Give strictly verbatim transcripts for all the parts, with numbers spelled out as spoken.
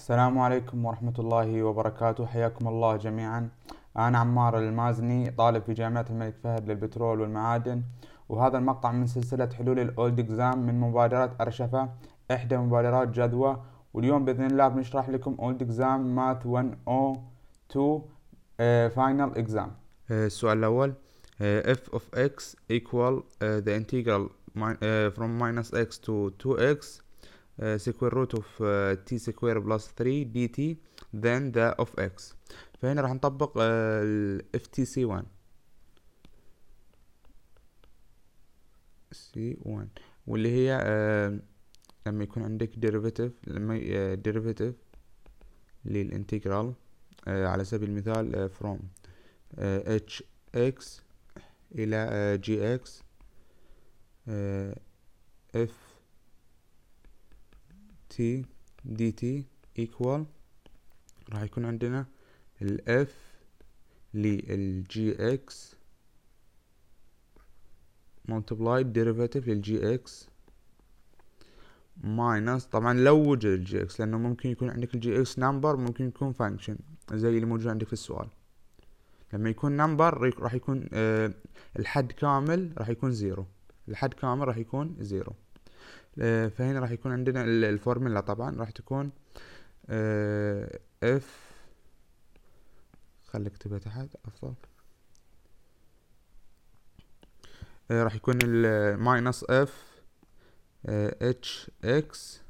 السلام عليكم ورحمة الله وبركاته، حياكم الله جميعا. أنا عمار المازني، طالب في جامعة الملك فهد للبترول والمعادن، وهذا المقطع من سلسلة حلول الأولد إكزام من مبادرة أرشفة، إحدى مبادرات جدوى. واليوم بإذن الله بنشرح لكم أولد إكزام ماث واحد أو اثنين فاينل إكزام. السؤال الأول: uh, f of x equal uh, the integral min uh, from minus x to two x Uh, square root of uh, t square plus three dt then the of x. فهنا راح نطبق uh, ال اف تي سي واحد سي واحد واللي هي uh, لما يكون عندك derivative لما uh, derivative للانتجرال uh, على سبيل المثال uh, from uh, hx إلى uh, gx uh, f t dt equal راح يكون عندنا ال f لل gx multiply derivative لل gx minus، طبعا لو وجد ال gx، لأنه ممكن يكون عندك ال gx number، ممكن يكون function زي اللي موجود عندك في السؤال. لما يكون number راح يكون آه الحد كامل راح يكون زيرو، الحد كامل راح يكون زيرو. فهنا راح يكون عندنا الفورمولا، طبعا راح تكون اف، خليك اكتبها تحت افضل، راح يكون الماينس اف اتش اكس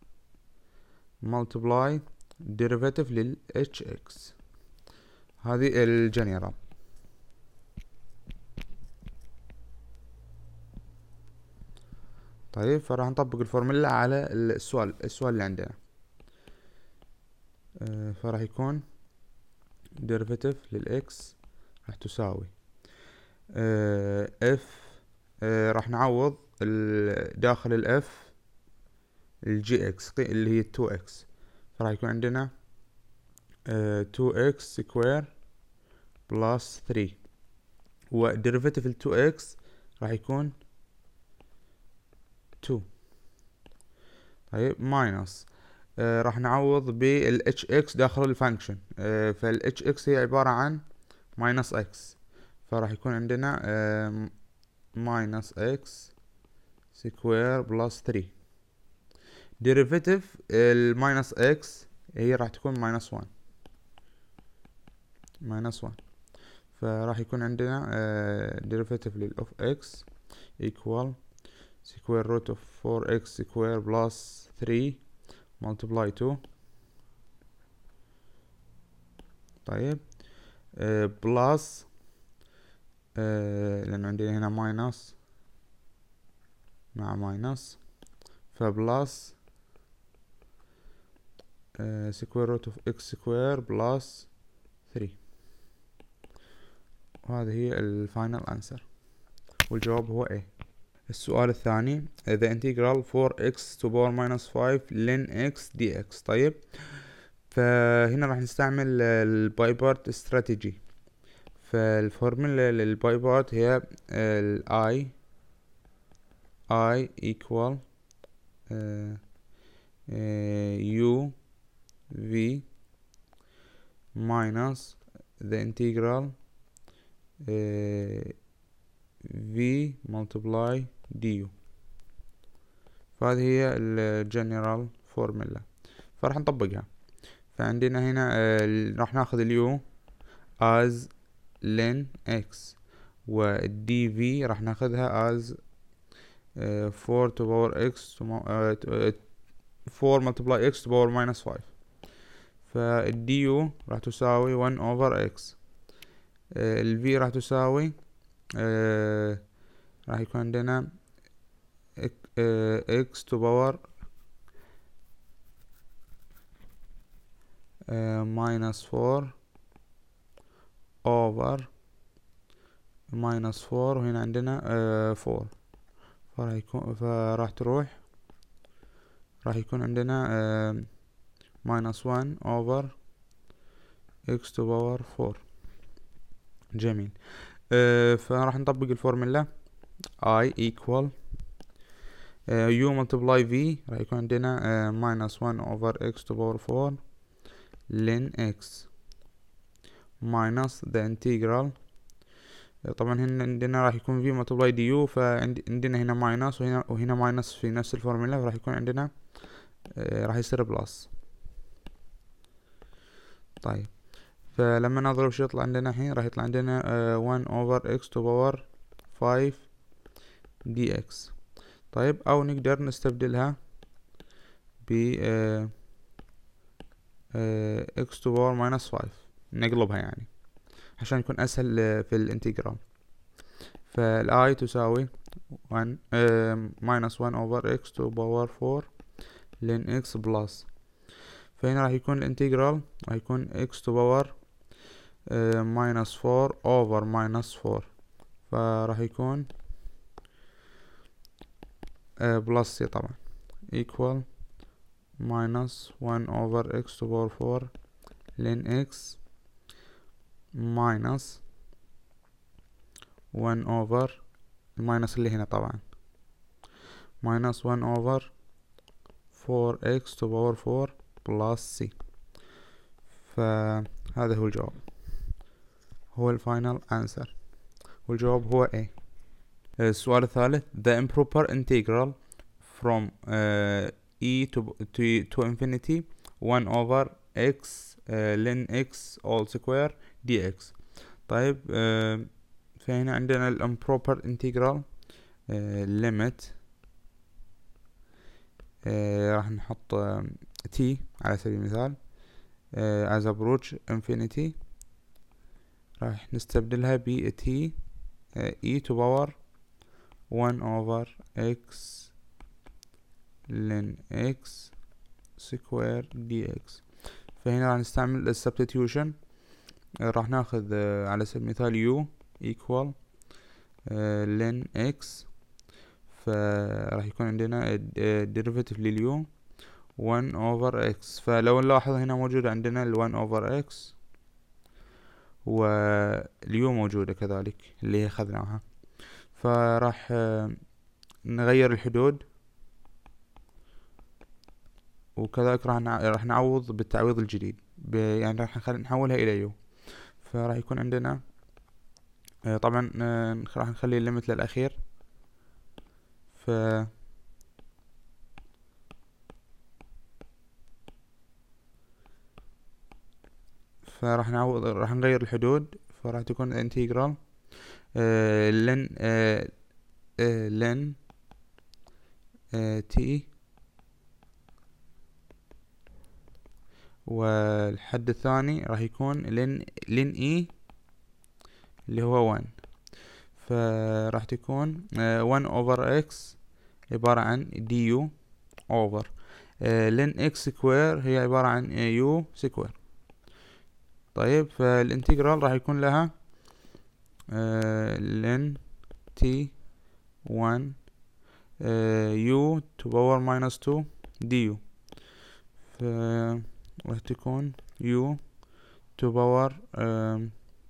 multiply derivative لل اتش اكس، هذه الجنرال. طيب فراح نطبق الفورمولا على السؤال السؤال اللي عندنا. آه فراح يكون derivative للإكس راح تساوي آه اف، آه راح نعوض داخل الاف الجي اكس اللي هي تو اكس، فراح يكون عندنا آه تو اكس سكوير بلس ثري، وديريفيتيف ال تو اكس راح يكون تو. طيب ماينس آه راح نعوض بال اتش اكس داخل الفانكشن، آه فال اتش اكس هي عبارة عن ماينس اكس، فراح يكون عندنا آه ماينس اكس سكوير بلس ثري. ديريفيتيف الماينس اكس هي راح تكون ماينس وان، ماينس وان، فراح يكون عندنا آه ديريفيتيف للأوف اكس equal square root of four x square plus three multiply two. طيب آه plus آه لأن عندنا هنا minus مع minus، فبلس آه square root of x square plus three، وهذه هي الفاينل answer، والجواب هو A. السؤال الثاني: the integral four x to power minus five ln x dx. طيب فهنا راح نستعمل الباي بارت استراتيجي، فالفورمولا للباي بارت هي ال i i equal uh, uh, u v minus the integral uh, v multiply du، فهذه هي الجنرال فورمولا، فراح نطبقها. فعندنا هنا آه راح ناخذ اليو as ln x، والدي في راح ناخذها as آه four to power x to آه four multiply x to power minus five، فالدي يو راح تساوي one over x، آه الفي راح تساوي آه راح يكون عندنا آه x to power آه minus four over minus four، وهنا عندنا آه four، فراح يكون فراح تروح راح يكون عندنا آه minus one over x to power four. جميل. آه فراح نطبق الفورمولا I equal uh, u multiply v راح يكون عندنا uh, minus one over x to power four ln x minus the integral. طبعا هنا عندنا راح يكون v multiply du، فعندنا هنا ماينس وهنا وهنا ماينس في نفس الفورمولا، فراح يكون عندنا آه راح يصير بلس. طيب فلما نضرب شو يطلع عندنا الحين؟ راح يطلع عندنا آه one over x to power five dx. طيب او نقدر نستبدلها ب آه آه x to power minus five، نقلبها يعني عشان يكون اسهل في الانتجرال. فال i تساوي one آه minus one over x to power four ln x plus. فهنا راح يكون الانتجرال راح يكون x to power آه minus four over minus four، فراح يكون آه plus طبعا equal minus one over x to power four ln x minus one over الماينس اللي هنا طبعا minus one over four x to power four plus c. فهذا هو الجواب، هو الفاينل انسر، والجواب هو A. السؤال الثالث the improper integral from uh, e to, to, to infinity one over x uh, ln x all square dx. طيب uh, فهنا عندنا ال improper integral uh, limit uh, راح نحط uh, t على سبيل المثال uh, as approach infinity، راح نستبدلها ب t uh, e to power one over x ln x square dx. فهنا راح نستعمل ال substitution، راح ناخذ على سبيل المثال u equal ln x، فراح يكون عندنا derivative للu one over x. فلو نلاحظ هنا موجود عندنا ال one over x واليو موجودة كذلك اللي اخذناها. فراح نغير الحدود، وكذلك راح راح نعوض بالتعويض الجديد، يعني راح نحولها الى يو. فراح يكون عندنا طبعا راح نخلي الليمت للاخير، ف فراح نعوض راح نغير الحدود، فراح تكون انتجرال لن لن تي، والحد الثاني راح يكون لن لن اي اللي هو one، فراح تكون one over x عبارة عن du over لن x سكوير هي عبارة عن u سكوير. طيب فالانتجرال راح يكون لها لن t one u to power minus two du، ف راح تكون u to power uh,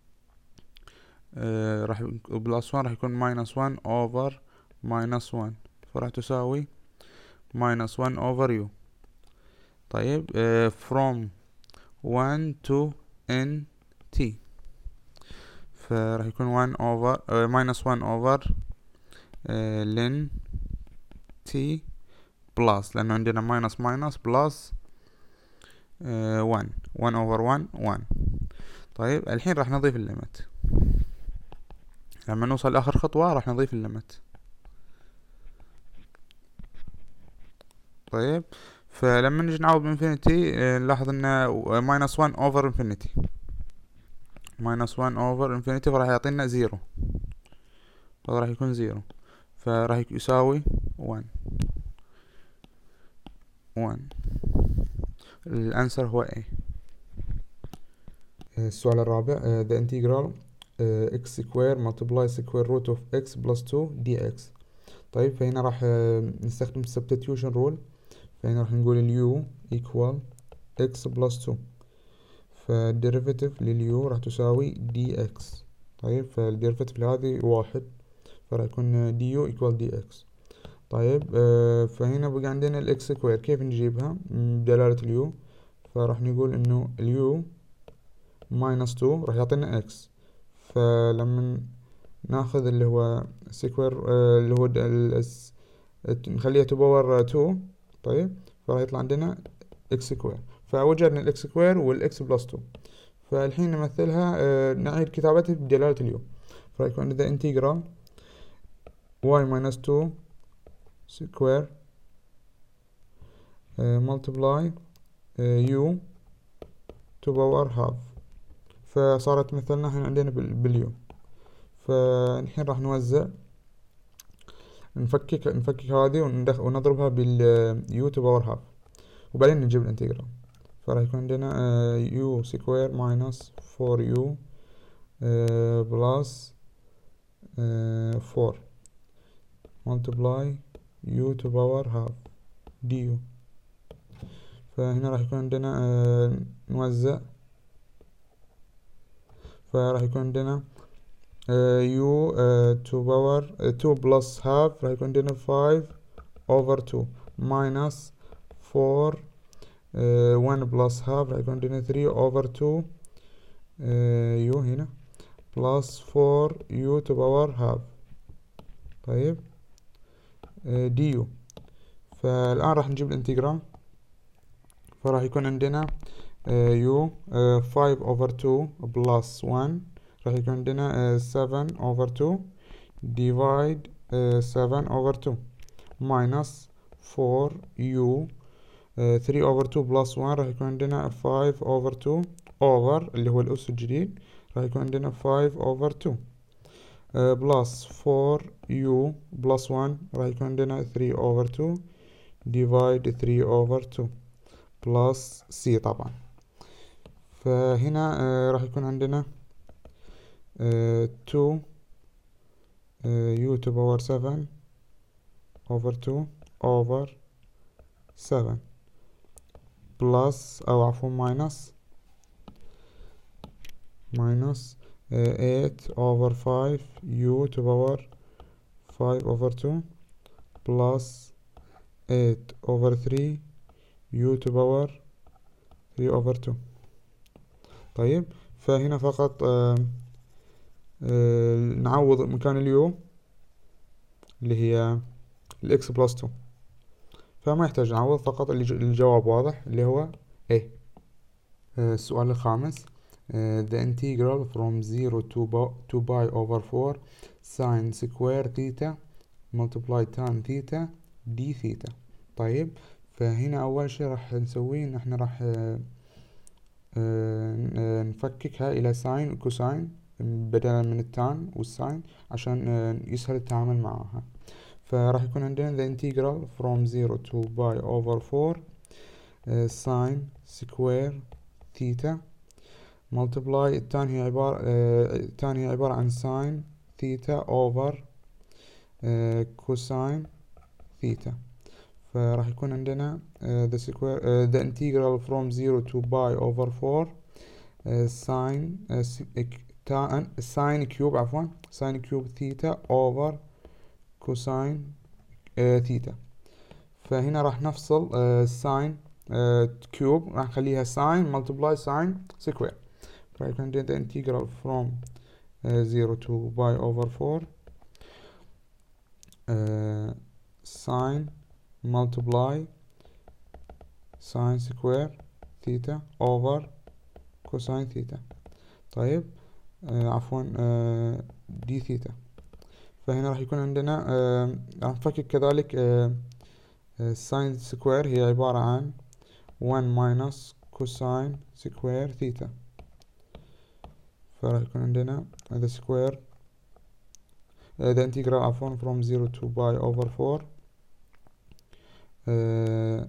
uh, راح plus one راح يكون minus one over minus one، فراح تساوي minus one over u. طيب uh, from one to n t، فراح يكون one over uh, minus one over uh, ln t plus، لأنه عندنا minus minus plus uh, one one over one one. طيب الحين راح نضيف الليمت، لما نوصل لآخر خطوة راح نضيف الليمت. طيب فلما نجي نعوض بانفينيتي نلاحظ ان minus one over infinity minus one over infinity فراح يعطينا زيرو، فراح يكون زيرو، فراح يساوي one one. الانسر هو A. السؤال الرابع the integral x square multiply square root of x plus two dx. طيب فهنا راح نستخدم substitution rule، فهنا راح نقول اليو equal x plus two، فالديريفيتيف لليو راح تساوي dx. طيب فالديريفيتيف لهذه واحد، فراح يكون du equal dx. طيب آه فهنا بقى عندنا الاكس سكوير، كيف نجيبها بدلالة اليو؟ فراح نقول انه اليو ماينس تو راح يعطينا اكس. فلما ناخذ اللي هو سكوير آه اللي هو الاس نخليها تو باور تو، طيب فراح يطلع عندنا اكس سكوير. فوجدنا الاكس سكوير والاكس بلس تو. فالحين نمثلها آه نعيد كتابتها بدلالة اليو. فراح يكون عندنا انتجرال y minus two square uh, multiply uh, u to power half. فصارت مثلنا هنا عندنا باليو. فالحين راح نوزع، نفكك نفكك هذه ونضربها باليو تو باور هاف، وبعدين نجيب الانتجرال. فراح يكون عندنا يو سكوير ماينس فور يو بلس فور multiply u to power half du. فهنا راح يكون عندنا آه نوزع، فراح يكون عندنا آه u آه to power آه two plus half راح يكون عندنا five over two minus four آه one plus half راح يكون عندنا three over two آه u هنا plus four u to power half. طيب آه du. فالآن راح نجيب الانتجرال. فراح يكون عندنا u five over two plus one راح يكون عندنا seven over two divide seven over two minus four u three over two plus one راح يكون عندنا five over two over اللي هو الأس الجديد راح يكون عندنا five over two plus four u plus one راح يكون عندنا three over two divide three over two plus c طبعا. فهنا آه راح يكون عندنا آه two آه u to power seven over two over seven plus أو عفوا minus minus آه eight over five u to power five over two plus eight over three u to power three over two. طيب فهنا فقط آه آه نعوض مكان اليو اللي هي الاكس بلس two، فما يحتاج نعوض، فقط الجواب واضح اللي هو A. آه السؤال الخامس uh, the integral from zero to, to pi over four sin square theta multiply tan theta d theta. طيب فهنا أول شيء راح نسويه إن احنا راح آه آه نفككها إلى ساين وكوساين بدلا من التان والساين عشان آه يسهل التعامل معها. فراح يكون عندنا the integral from zero to pi over four uh, sin square theta multiply التان هي عبارة uh, التان هي عبارة عن sin theta over uh, cosine theta. فراح يكون عندنا uh, the square uh, the integral from zero to pi over four uh, sin uh, tan sin cube عفوا sin cube theta over كوساين آه ثيتا. فهنا راح نفصل آه ساين آه كيوب راح نخليها ساين ملتبلاي ساين سكوير. راح يكون عندنا انتجرال فروم zero to pi over four ساين ملتبلاي ساين سكوير ثيتا اوفر كوساين ثيتا. طيب آه عفوا آه دي ثيتا. فهنا راح يكون عندنا آه راح نفكك كذلك آه آه ساين سكوير هي عبارة عن one minus كوساين سكوير ثيتا. فراح يكون عندنا هذا سكوير آه the integral عفوا from zero to pi over four آه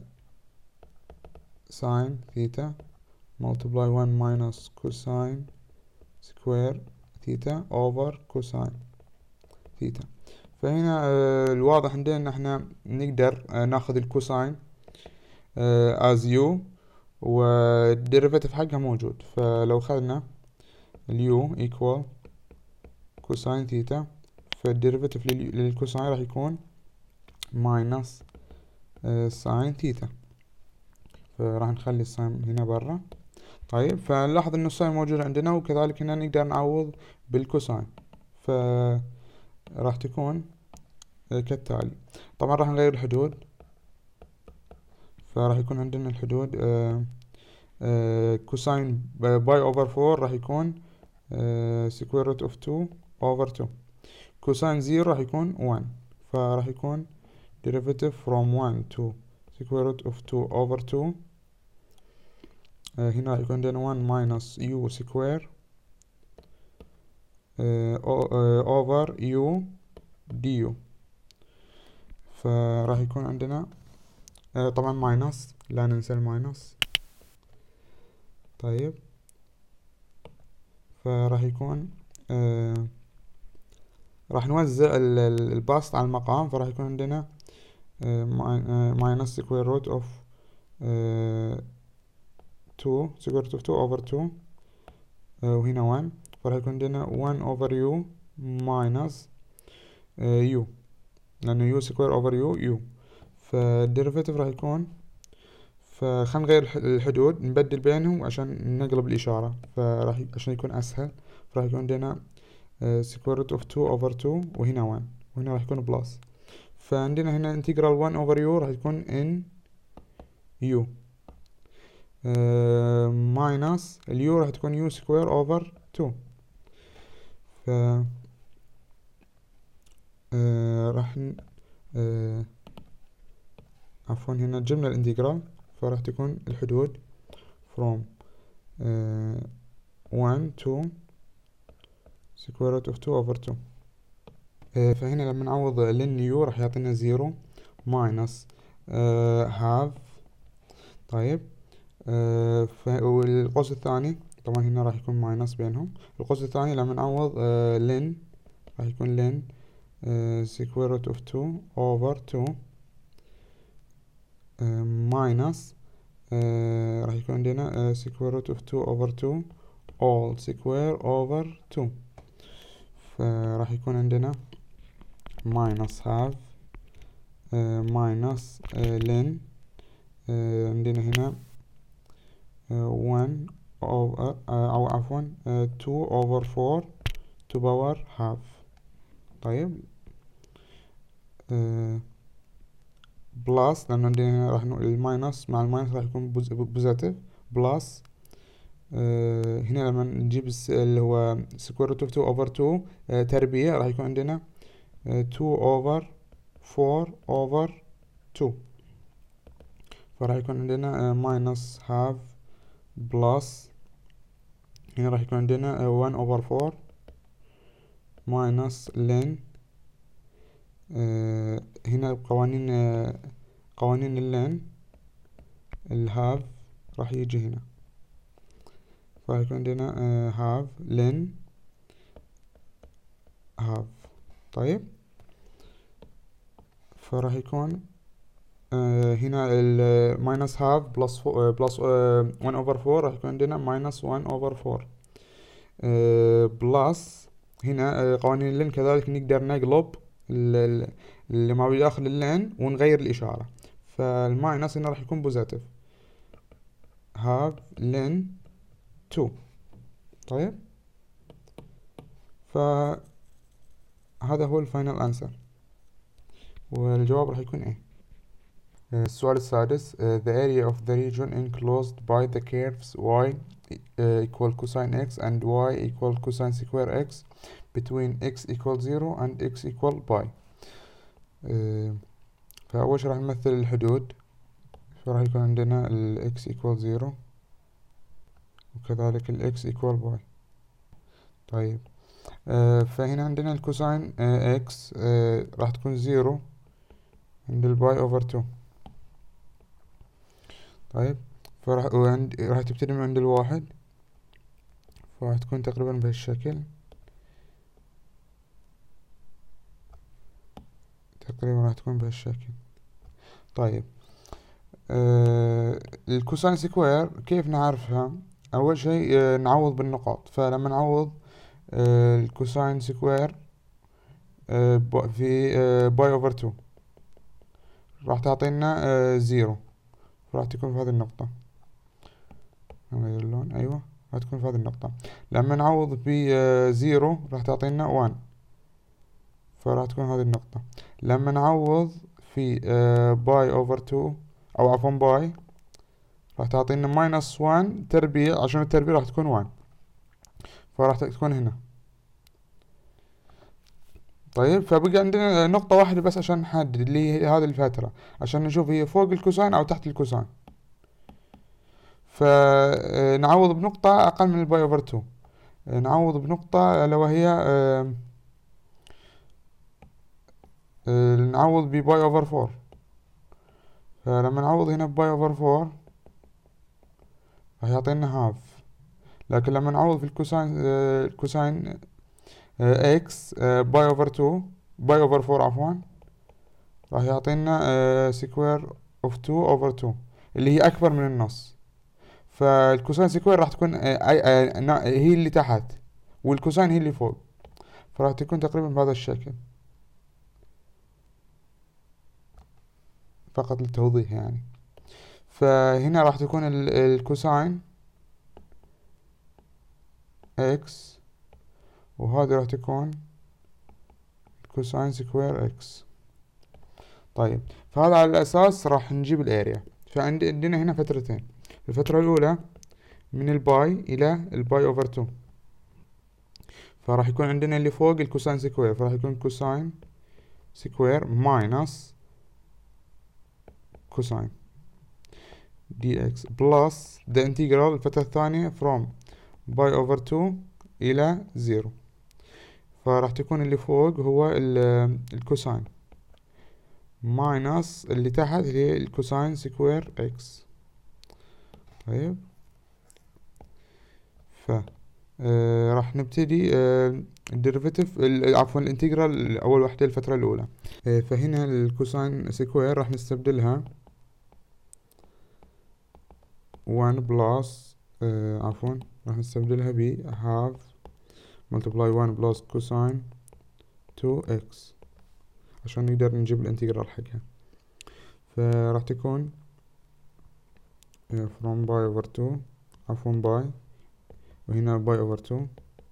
ساين ثيتا multiply one minus كوساين سكوير ثيتا over كوساين ثيتا. فهنا آه الواضح عندنا ان احنا نقدر آه ناخذ الكوساين آه as u والديريفاتيف حقها موجود. فلو اخذنا اليو equal كوساين ثيتا فالديريفاتيف للكوساين راح يكون minus آه ساين ثيتا. فراح نخلي الساين هنا برا. طيب فنلاحظ انه الساين موجود عندنا، وكذلك هنا نقدر نعوض بالكوساين، فراح تكون كالتالي. طبعا راح نغير الحدود، فراح يكون عندنا الحدود آه آه كوساين باي اوفر فور راح يكون سكوير روت اوف تو اوفر تو. كوساين زيرو راح يكون ون، فراح يكون derivative from one to square root of two over two. آه هنا راح يكون عندنا one minus u square آه آه over u du. فراح يكون عندنا آه طبعا ماينس، لا ننسى الماينس. طيب فراح يكون آه راح نوزع البسط على المقام، فراح يكون عندنا ماينس سكوير روت اوف تو سكوير روت اوف تو اوفر تو، وهنا ون، فراح يكون عندنا ون اوفر يو ماينس يو، لأنه يو سكوير اوفر يو يو. فالديريفيتيف راح يكون، فخلينا نغير الحدود نبدل بينهم عشان نقلب الإشارة، فراح عشان يكون أسهل. فراح يكون عندنا سكوير روت اوف تو اوفر تو، وهنا ون، وهنا راح يكون بلس. فعندنا هنا انتجرال ون اوفر يو راح يكون ان يو ماينس اليو راح تكون يو سكوير اوفر تو. ف آه راح آه عفوا هنا جبنا الانتجرال، فراح تكون الحدود from آه one to square root of two over two. آه فهنا لما نعوض لن يو راح يعطينا زيرو ماينس آه هاف. طيب آه والقوس الثاني طبعا هنا راح يكون ماينس بينهم. القوس الثاني لما نعوض آه لن راح يكون لن آه square root of two over two آه ماينس آه راح يكون عندنا آه square root of two over two all square over two. فراح يكون عندنا minus half آه minus آه ln آه عندنا هنا آه one over آه أو عفوا آه two over four to power half. طيب آه بلس، لأن عندنا هنا راح نقول الماينس مع الماينس راح يكون بوزيتيف بلس آه هنا لما نجيب اللي هو سكوير روت اوف two over two آه تربيع راح يكون عندنا آه two over four over two. فراح يكون عندنا ماينس هاف بلس هنا راح يكون عندنا uh, one over four ماينس لن uh, هنا قوانين uh, قوانين اللن الهاف راح يجي هنا، فراح يكون عندنا uh, هاف لن هاف. طيب فراح يكون آه هنا ال minus half plus four plus one over four راح يكون عندنا minus one over four آه plus هنا آه قوانين اللين كذلك نقدر نقلب اللي ما بداخل اللين ونغير الإشارة، فالماينس هنا راح يكون بوزيتيف half لين two. طيب فهذا هو الفاينل أنسر، والجواب راح يكون ايه. السؤال السادس uh, the area of the region enclosed by the curves y uh, equal cosine x and y equal cosine square x between x equal zero and x equal pi. uh, فأول شي راح نمثل الحدود، فراح يكون عندنا ال x equal zero وكذلك ال x equal pi. طيب uh, فهنا عندنا الكوساين uh, x uh, راح تكون zero عند ال pi over two. طيب فراح وعند راح تبتدي من عند الواحد، فراح تكون تقريبا بهالشكل، تقريبا راح تكون بهالشكل. طيب آه الكوساين سكوير كيف نعرفها؟ أول شيء آه نعوض بالنقاط، فلما نعوض آه الكوساين سكوير آه في آه باي اوفر تو راح تعطينا آه زيرو، راح تكون في هذه النقطة. نغير اللون، أيوة راح تكون في هذه النقطة. لما نعوض بزيرو راح تعطينا وان، فراح تكون هذه النقطة. لما نعوض في باي اوفر تو، او عفوا باي، راح تعطينا ماينس وان تربيع، عشان التربيع راح تكون وان، فراح تكون هنا. طيب فبقى عندنا نقطة واحدة بس عشان نحدد اللي هي هذه الفترة، عشان نشوف هي فوق الكوساين او تحت الكوساين. فنعوض بنقطة اقل من الباي اوفر تو، نعوض بنقطة لو هي آه آه نعوض بباي اوفر فور. فلما نعوض هنا بباي اوفر فور راح يعطينا هاف. لكن لما نعوض في الكوساين آه الكوساين آه اكس آه باي اوفر تو، باي اوفر فور عفوا، راح يعطينا آه سكوير اوف تو اوفر تو، اللي هي اكبر من النص. فالكوساين سكوير راح تكون آه آه آه هي اللي تحت، والكوساين هي اللي فوق، فراح تكون تقريبا بهذا الشكل، فقط للتوضيح يعني. فهنا راح تكون الكوساين اكس، وهذه راح تكون كوساين سكوير اكس. طيب فهذا على الاساس راح نجيب الاريا. فعندنا هنا فترتين، الفترة الاولى من الباي الى الباي اوفر تو، فراح يكون عندنا اللي فوق الكوساين سكوير، فراح يكون كوساين سكوير ماينس كوساين دي اكس بلس the integral الفترة الثانية from باي اوفر تو الى زيرو. فراح تكون اللي فوق هو الكوساين ماينس اللي تحت اللي هي الكوساين سكوير اكس. طيب ف آه راح نبتدي آه الديريفيتيف عفوا الانتجرال اول وحدة الفترة الاولى. آه فهنا الكوساين سكوير راح نستبدلها وان بلس آه عفوا راح نستبدلها ب half multiply وان بلس كوساين تو اكس عشان نقدر نجيب الانتجرال حقها. فراح تكون from باي over two عفوا باي، وهنا باي over two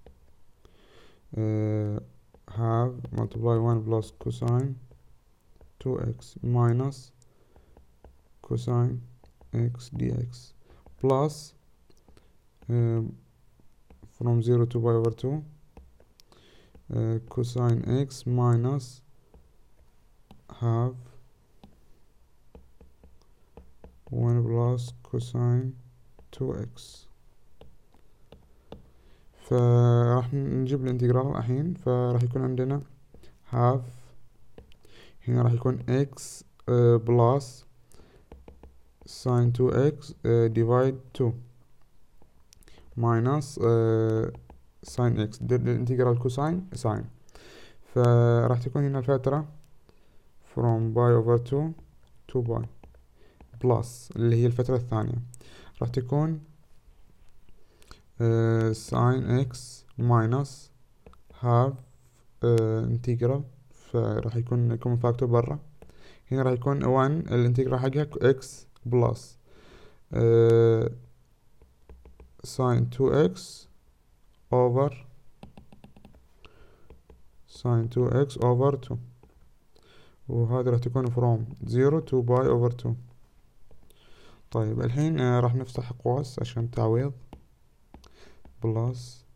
uh, half multiply وان plus cosine two x minus cosine x dx plus uh, from zero to pi over two uh, cosine x minus half one plus cosine two x. فراح نجيب الانتجرال الحين. فراح يكون عندنا half، هنا راح يكون x uh, plus sin two x uh, divide two minus uh, sin x الانتجرال كوساين ساين. فراح تكون هنا الفترة from pi over two to pi plus اللي هي الفترة الثانية راح تكون uh, sin x minus half uh, integral، فراح يكون كومن فاكتور برا. هنا راح يكون one الانتجرال حقها x plus uh, sin two x over sin two x over two، وهذا راح تكون from zero to pi over two. طيب الحين آه راح نفتح أقواس عشان التعويض بلس.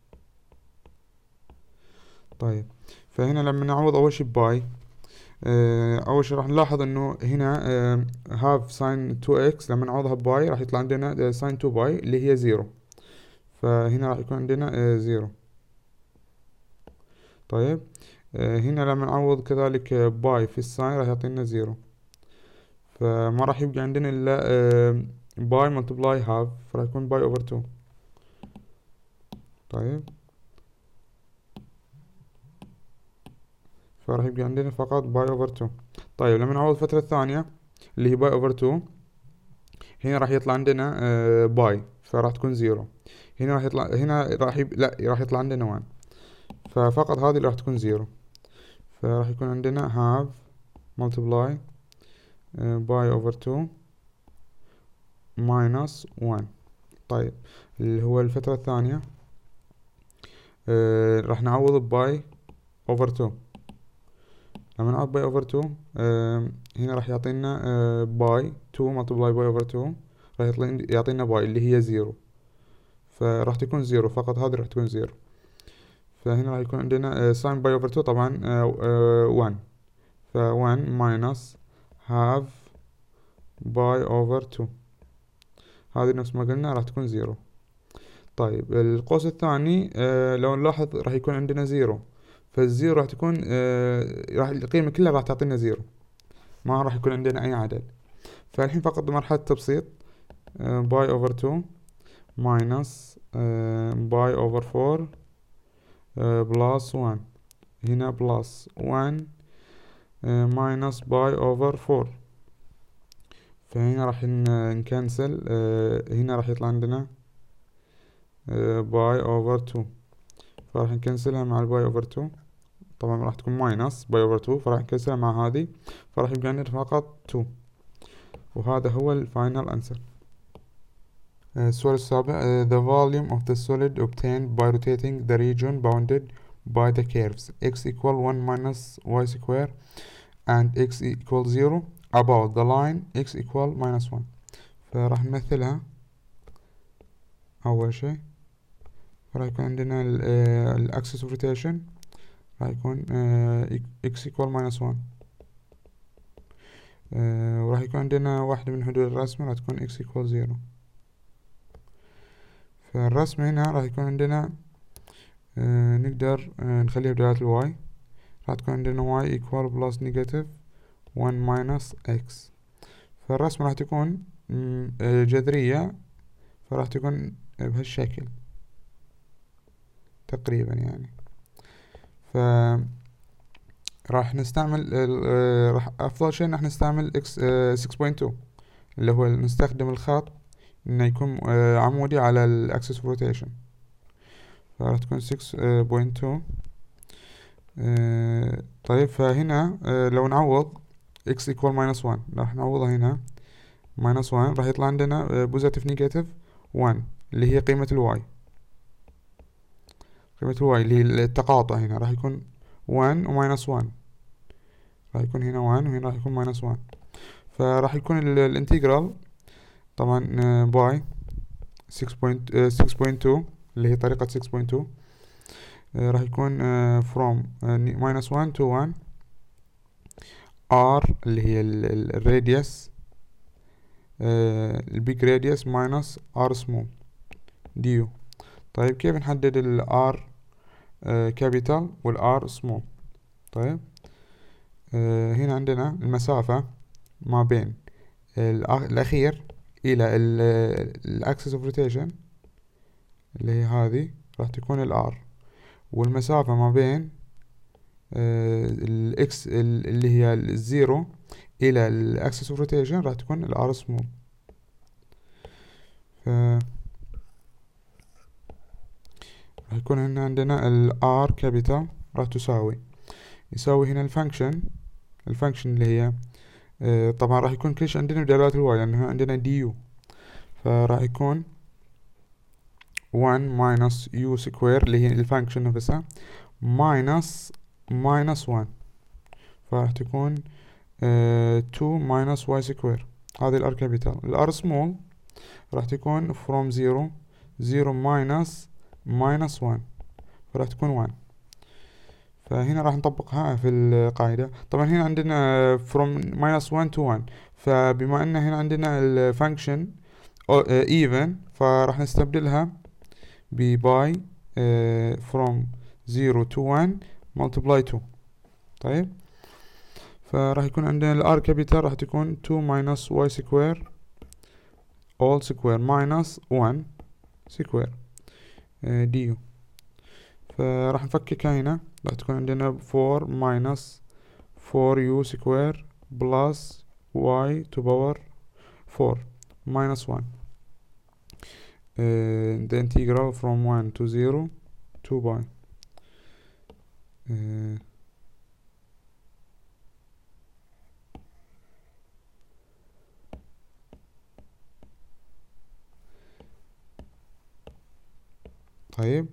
طيب فهنا لما نعوض أول شي باي آه أول شي راح نلاحظ إنه هنا آه half sin two x لما نعوضها باي راح يطلع عندنا sin two باي اللي هي زيرو، فهنا راح يكون عندنا آه زيرو. طيب آه هنا لما نعوض كذلك باي في الساين راح يعطينا زيرو، فما راح يبقى عندنا إلا آه باي ملتبلاي هاف، فراح يكون باي اوفر تو. طيب فراح يبقى عندنا فقط باي اوفر تو. طيب لما نعوض الفترة الثانية اللي هي باي اوفر تو، هنا راح يطلع عندنا آه باي فراح تكون زيرو. هنا راح يطلع هنا راح يب... لا راح يطلع عندنا وان، ففقط هذه اللي راح تكون زيرو. فراح يكون عندنا هاف ملتبلاي باي اوفر تو minus one. طيب اللي هو الفترة الثانية آه راح نعوض باي over two. لما نعوض باي over two آه هنا راح يعطينا آه باي two multiply باي over two، راح يعطينا باي اللي هي زيرو، فراح تكون زيرو فقط، هذه راح تكون زيرو. فهنا راح يكون عندنا ساين باي اوفر تو طبعا one، ف one minus half باي اوفر two، هذه نفس ما قلنا راح تكون زيرو. طيب القوس الثاني آه لو نلاحظ راح يكون عندنا زيرو، فالزيرو راح تكون آه راح القيمة كلها راح تعطينا زيرو، ما راح يكون عندنا أي عدد. فالحين فقط بمرحلة تبسيط باي اوفر two minus باي اوفر four بلس one، هنا بلس one ماينس باي اوفر four. فهنا راح نكنسل، هنا راح يطلع عندنا باي اوفر two، فراح نكنسلها مع الباي اوفر two، طبعا راح تكون ماينس باي اوفر two، فراح نكنسلها مع هذه، فراح يبقى عندنا فقط two. وهذا هو الفاينل انسر. السؤال السابع the volume of the solid obtained by rotating the region bounded by the curves x equal one minus y square and x equal zero about the line x equal minus one. فراح نمثلها أول شيء، راح يكون عندنا ال axis of rotation راح يكون x equal minus one، وراح يكون عندنا واحدة من حدود الرسم راح تكون x equal zero. فالرسم هنا راح يكون عندنا نقدر نخليها بدالة الواي، راح تكون عندنا y equal plus negative one minus x. فالرسمة راح تكون جذرية، فراح تكون بهالشكل تقريبا يعني. ف راح نستعمل راح افضل شيء ان احنا نستعمل اكس six point two اللي هو نستخدم الخط انه يكون عمودي على الاكسس اوف روتيشن، فراح تكون six point two. طيب فهنا لو نعوض x equal minus one راح نعوضها هنا minus one، راح يطلع عندنا positive negative one اللي هي قيمة الواي، قيمة الواي اللي هي التقاطع هنا راح يكون one و minus one، راح يكون هنا one وهنا راح يكون minus one. فراح يكون الانتجرال طبعا باي six point two اللي هي طريقة six point two راح يكون from minus one to one r اللي هي الراديوس البيج راديوس minus r small ديو. طيب كيف نحدد ال r capital وال r small؟ طيب آه هنا عندنا المسافة ما بين الأخير إلى الأكسس اوف روتيشن اللي هي هذه راح تكون ال r، والمسافة ما بين آه الإكس اللي هي الزيرو إلى الأكسس اوف روتيشن راح تكون ال r small. ف راح يكون هنا عندنا ال r capital راح تساوي يساوي هنا الفانكشن الفانكشن اللي هي آه طبعا راح يكون كلش عندنا بدلالات الواي لأنه عندنا ديو، فراح يكون one minus u square اللي هي الفانكشن نفسها minus minus one، فراح تكون آه two minus y square، هذه ال r capital. ال r small راح تكون from zero zero minus minus one، فراح تكون one. فهنا راح نطبقها في القاعدة. طبعا هنا عندنا from minus one to one، فبما ان هنا عندنا الفانكشن even فراح نستبدلها ب by from zero to one multiply two. طيب فراح يكون عندنا ال r capital راح تكون two minus y square all square minus one square du. فراح نفككها هنا راح تكون عندنا four minus four u square plus y to power four minus one. Uh, the integral from one to zero to pi. Uh, طيب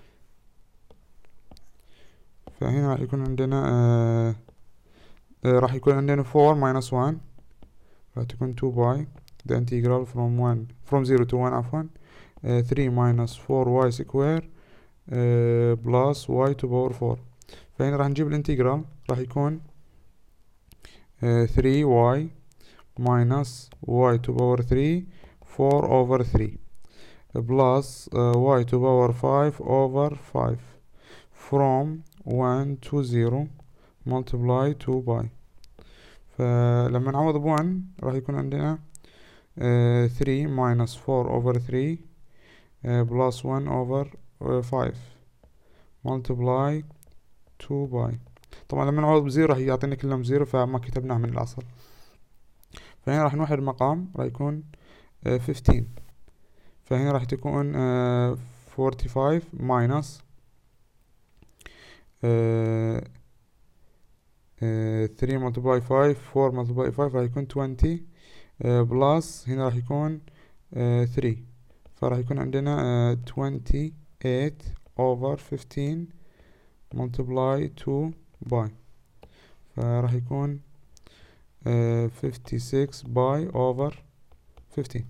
فهنا راح يكون عندنا آه آه راح يكون عندنا four minus one، راح تكون two باي the integral from one from zero to one عفوا uh, three minus four y square uh, plus y to power four. فهنا راح نجيب الانتجرال، راح يكون uh, three y minus y to power three four over three plus uh, y to power five over five from one to zero multiply two باي. فلما نعوض ب one راح يكون عندنا uh, three minus four over three uh, plus one over uh, five multiply two باي. طبعا لما نعوض بزيرو راح يعطينا كلهم زيرو فما كتبناه من الأصل. فهنا راح نوحد المقام، راح يكون uh, fifteen. فهنا راح تكون uh, forty-five minus uh, uh, three multiply five four multiply five راح يكون twenty uh, plus هنا راح يكون uh, three، فراح يكون عندنا uh, twenty-eight over fifteen multiply two باي، فراح يكون uh, fifty-six باي over fifteen.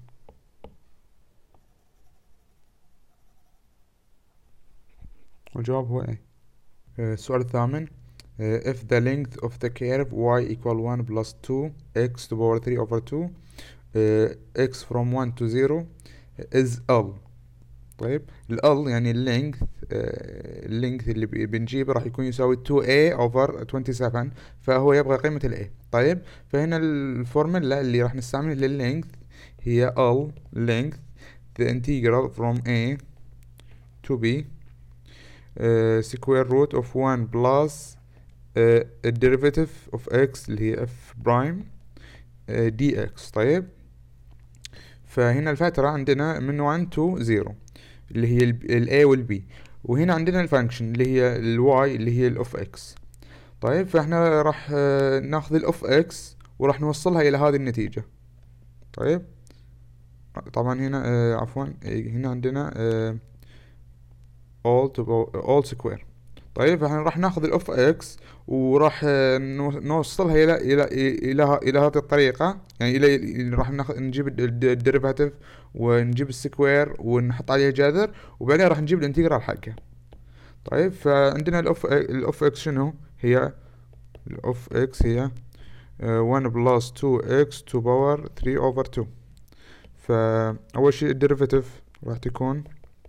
والجواب هو A. السؤال الثامن uh, if the length of the curve y equal one plus two x to power three over two uh, x from one to zero is L. طيب ال L يعني اللينث اللينث اللي بنجيبه راح يكون يساوي two a over twenty-seven، فهو يبغى قيمة ال a. طيب فهنا الفورمولا اللي راح نستعملها لللينث هي L length the integral from a to b uh, square root of one plus uh, the derivative of x اللي هي f prime uh, dx. طيب فهنا الفترة عندنا من one to zero اللي هي ال A وال B، وهنا عندنا الفانكشن اللي هي ال Y اللي هي ال of X. طيب فاحنا راح ناخذ ال of X وراح نوصلها إلى هذه النتيجة. طيب طبعا هنا آه عفوا هنا عندنا آه all to all square. طيب فاحنا راح ناخذ ال of X وراح نوصلها إلى إلى إلى إلى هذه الطريقة، يعني إلى راح ناخذ نجيب الديريفاتيف ونجيب السكوير ونحط عليها جذر، وبعدين راح نجيب الانتجرال حقه. طيب فعندنا الاوف الاوف اكس شنو هي؟ الاوف اكس هي one plus two x to power three over two. فأول شيء الديريفاتيف راح تكون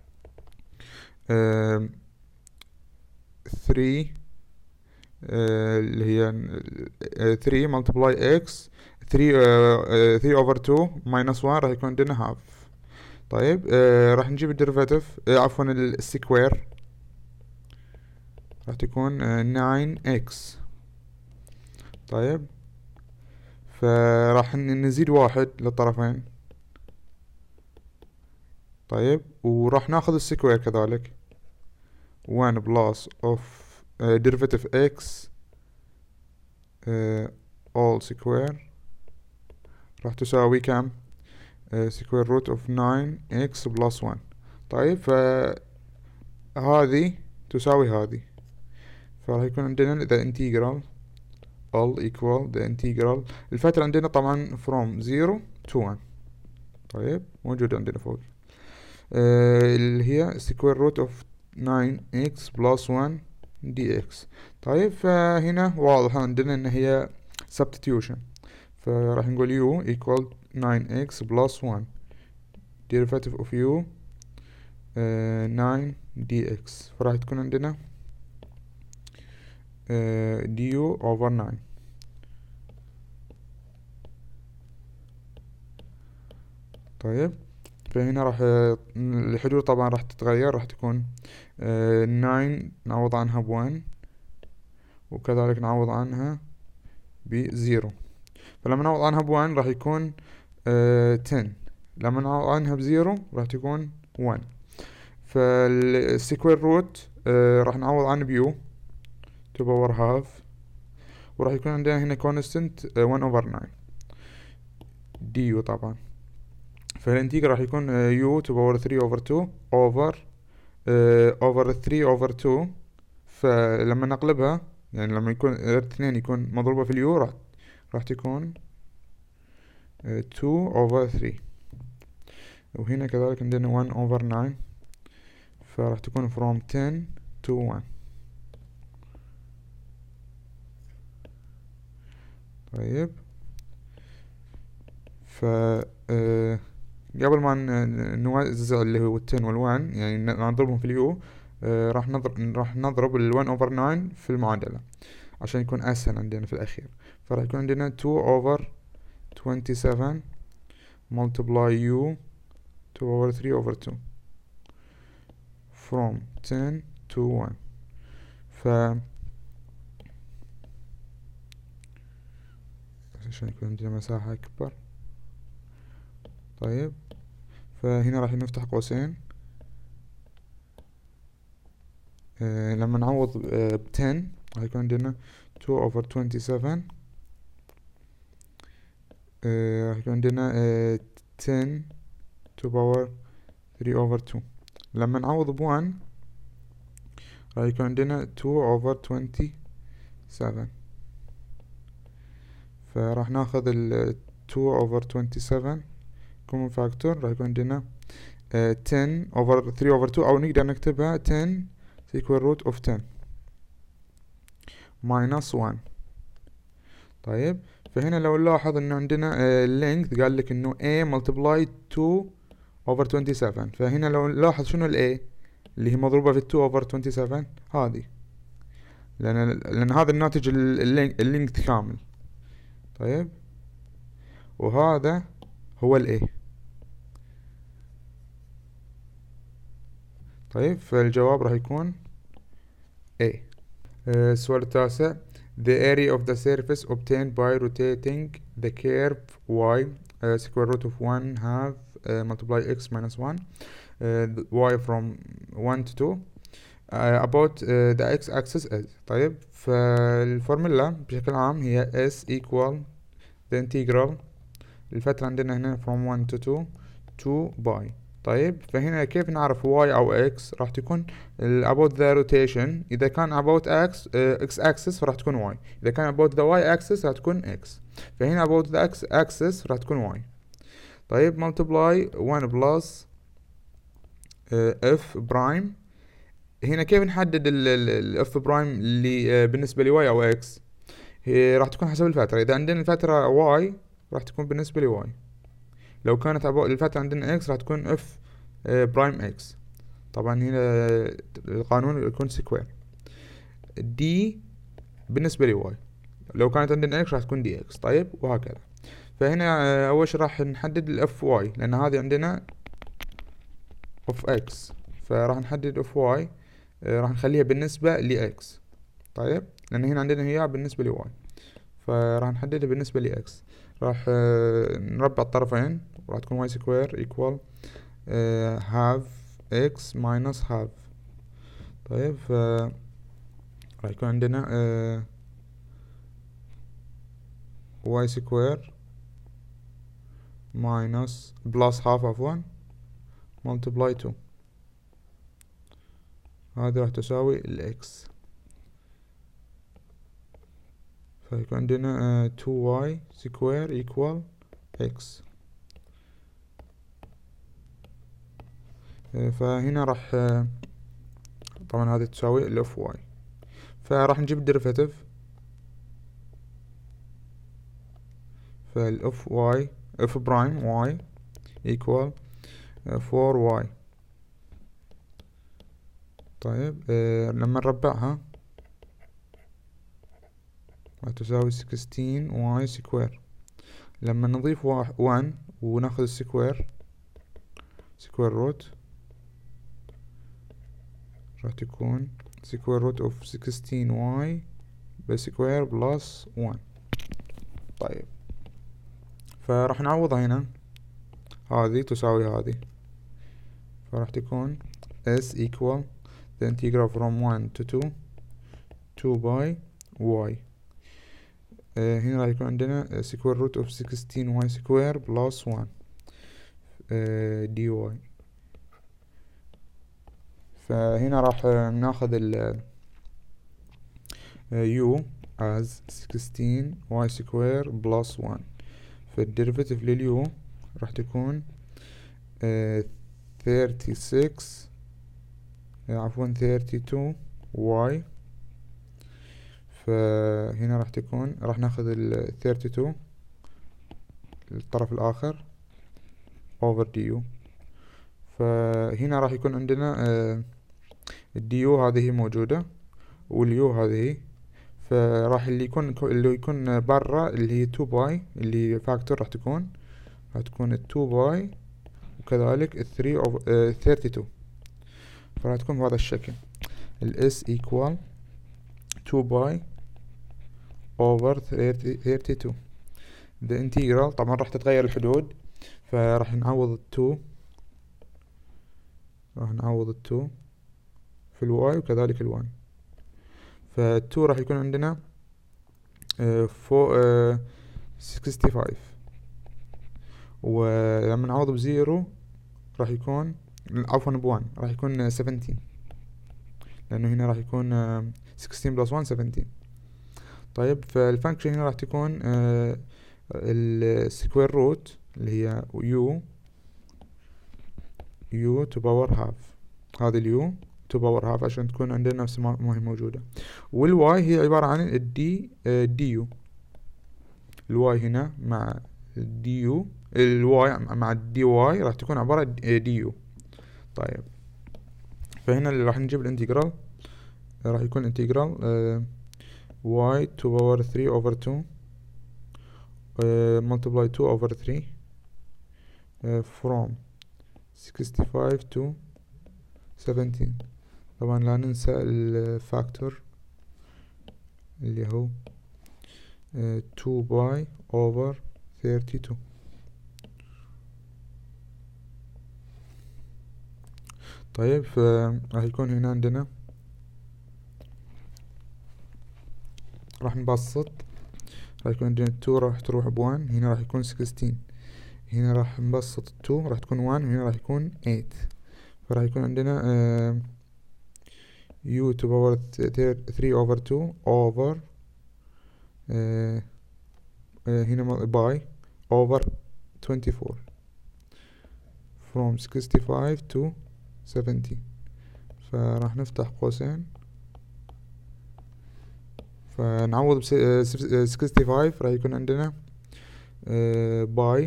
three اللي هي three multiply x three three over two minus one راح يكون عندنا half. طيب آه راح نجيب الديريفاتيف آه عفوا السكوير راح تكون آه nine x. طيب فراح نزيد واحد للطرفين. طيب وراح ناخذ السكوير كذلك one plus of uh, derivative x uh, all square راح تساوي كم؟ uh, square root of nine x plus one. طيب فهذه تساوي هذه، فراح يكون عندنا the integral all equal the integral الفترة عندنا طبعا from zero to one. طيب موجود عندنا فوق uh, اللي هي square root of nine x plus one dx. طيب فهنا واضح عندنا ان هي substitution، فراح نقول u equal nine x plus one derivative of u uh, nine dx، فراح تكون عندنا uh, du over nine. طيب فهنا راح الحدود طبعا راح تتغير، راح تكون uh, nine نعوض عنها بone وكذلك نعوض عنها بزيرو. فلما نعوض عنها بone راح يكون uh, ten، لما نعوض عنها بزيرو راح تكون one. فالسكوير روت uh, راح نعوض عنه بيو to power half، وراح يكون عندنا هنا constant uh, one over nine du طبعا. فالانتيجر راح يكون uh, u to power three over two over over three over two. فلما نقلبها يعني لما يكون اثنين يكون مضروبة في اليو راح راح تكون two over three. وهنا كذلك عندنا one over nine، فراح تكون from ten to one. طيب ف آه قبل ما نوزع اللي هو التن والوان يعني نضربهم في اليو، آه راح نضرب راح نضرب الون اوفر ناين في المعادلة عشان يكون اسهل عندنا في الاخير. فراح يكون عندنا two over twenty-seven multiply u two over three over two from ten to one. ف عشان يكون عندنا مساحة اكبر. طيب فهنا راح نفتح قوسين. آه لما نعوض آه ب ten راح يكون عندنا two over twenty-seven، آه راح يكون عندنا آه ten to power three over two. لما نعوض ب one راح يكون عندنا two over twenty-seven، فراح ناخذ ال two over twenty-seven common factor، راح يكون عندنا uh, ten over three over two، أو نقدر نكتبها ten square root of ten minus one. طيب فهنا لو نلاحظ إنه عندنا uh, length قال لك إنه a multiply two over twenty-seven، فهنا لو نلاحظ شنو ال a اللي هي مضروبة في two over twenty-seven هذه، لأن لأن هذا الناتج اللينث كامل. طيب وهذا هو ال A. طيب فالجواب راح يكون A. السؤال التاسع the area of the surface obtained by rotating the curve y uh, square root of one half uh, multiply x minus one uh, y from one to two uh, about uh, the x axis is. طيب فالفورمولا بشكل عام هي s equal the integral الفترة عندنا هنا from one to two to pi. طيب فهنا كيف نعرف y أو x؟ راح تكون about the rotation. إذا كان about x uh, x axis راح تكون y، إذا كان about the y axis راح تكون x، فهنا about the x axis راح تكون y. طيب multiply one plus uh, f prime. هنا كيف نحدد ال f prime اللي uh, بالنسبة ل y أو x؟ هي راح تكون حسب الفترة. إذا عندنا الفترة y راح تكون بالنسبة ل y، لو كانت الفترة عندنا x راح تكون f برايم x. طبعا هنا القانون يكون سكوير d بالنسبة ل y، لو كانت عندنا x راح تكون dx. طيب وهكذا. فهنا أول شي راح نحدد ال fy لأن هذه عندنا of x، فراح نحدد of y راح نخليها بالنسبة ل x. طيب لأن هنا عندنا هي بالنسبة ل y، فراح نحددها بالنسبة ل x. راح نربع الطرفين وراح تكون y square equal uh, half x minus half. طيب ف راح يكون عندنا uh, y square minus plus half عفوا multiply two، هذه راح تساوي ال x. فيكون عندنا uh, two y square equal x. فهنا راح طبعا هذه تساوي ال اف واي، فراح نجيب الديريفاتيف. فال اف واي اف برايم واي equal فور واي. طيب آه لما نربعها راح تساوي sixteen واي سكوير. لما نضيف one وناخذ السكوير سكوير روت راح تكون square root of sixteen y بسكوير بلس one. طيب فراح نعوضها هنا، هذه تساوي هذه، فراح تكون s equal the integral from one to two two by y. آه هنا راح يكون عندنا square root of sixteen y square plus one آه dy. فهنا راح ناخذ ال u as sixteen y square plus one. فالديريفيتيف لليو راح تكون thirty six عفوا thirty two y. فهنا راح تكون راح ناخذ ال thirty two الطرف الآخر over du. فهنا راح يكون عندنا الديو هذه موجودة واليو هذه. فراح اللي يكون اللي يكون برا اللي هي two باي اللي فاكتور راح تكون راح تكون two باي وكذلك three over thirty two. فراح تكون بهذا الشكل ال s equal two باي over thirty two. the integral طبعا راح تتغير الحدود فراح نعوض two راح نعوض two في الواي وكذلك الوان. فالتو راح يكون عندنا فوق sixty five ولما نعوض بزيرو راح يكون عفوا بوان راح يكون seventeen لأنه هنا راح يكون sixteen plus one seventeen. طيب فالفانكشن هنا راح تكون السكوير روت اللي هي u u to power half. هذه اليو to power half عشان تكون عندنا نفس ما هي موجودة. والواي هي عبارة عن الدي دي يو. الواي هنا مع الدي يو الواي مع الدي واي راح تكون عبارة دي يو. طيب فهنا اللي راح نجيب الانتجرال راح يكون انتجرال y to power three over two multiply two over three from sixty five to seventeen. طبعا لا ننسى الفاكتور اللي هو two باي over thirty two. طيب فراح يكون هنا عندنا راح نبسط راح يكون عندنا two راح تروح بوان هنا راح يكون sixteen. هنا راح نبسط two راح تكون one وهنا راح يكون eight. فراح يكون عندنا uh, u to power three over two over uh, uh, هنا by over twenty-four from sixty-five to seventy. فراح نفتح قوسين فنعوض ب sixty-five راح يكون عندنا uh, by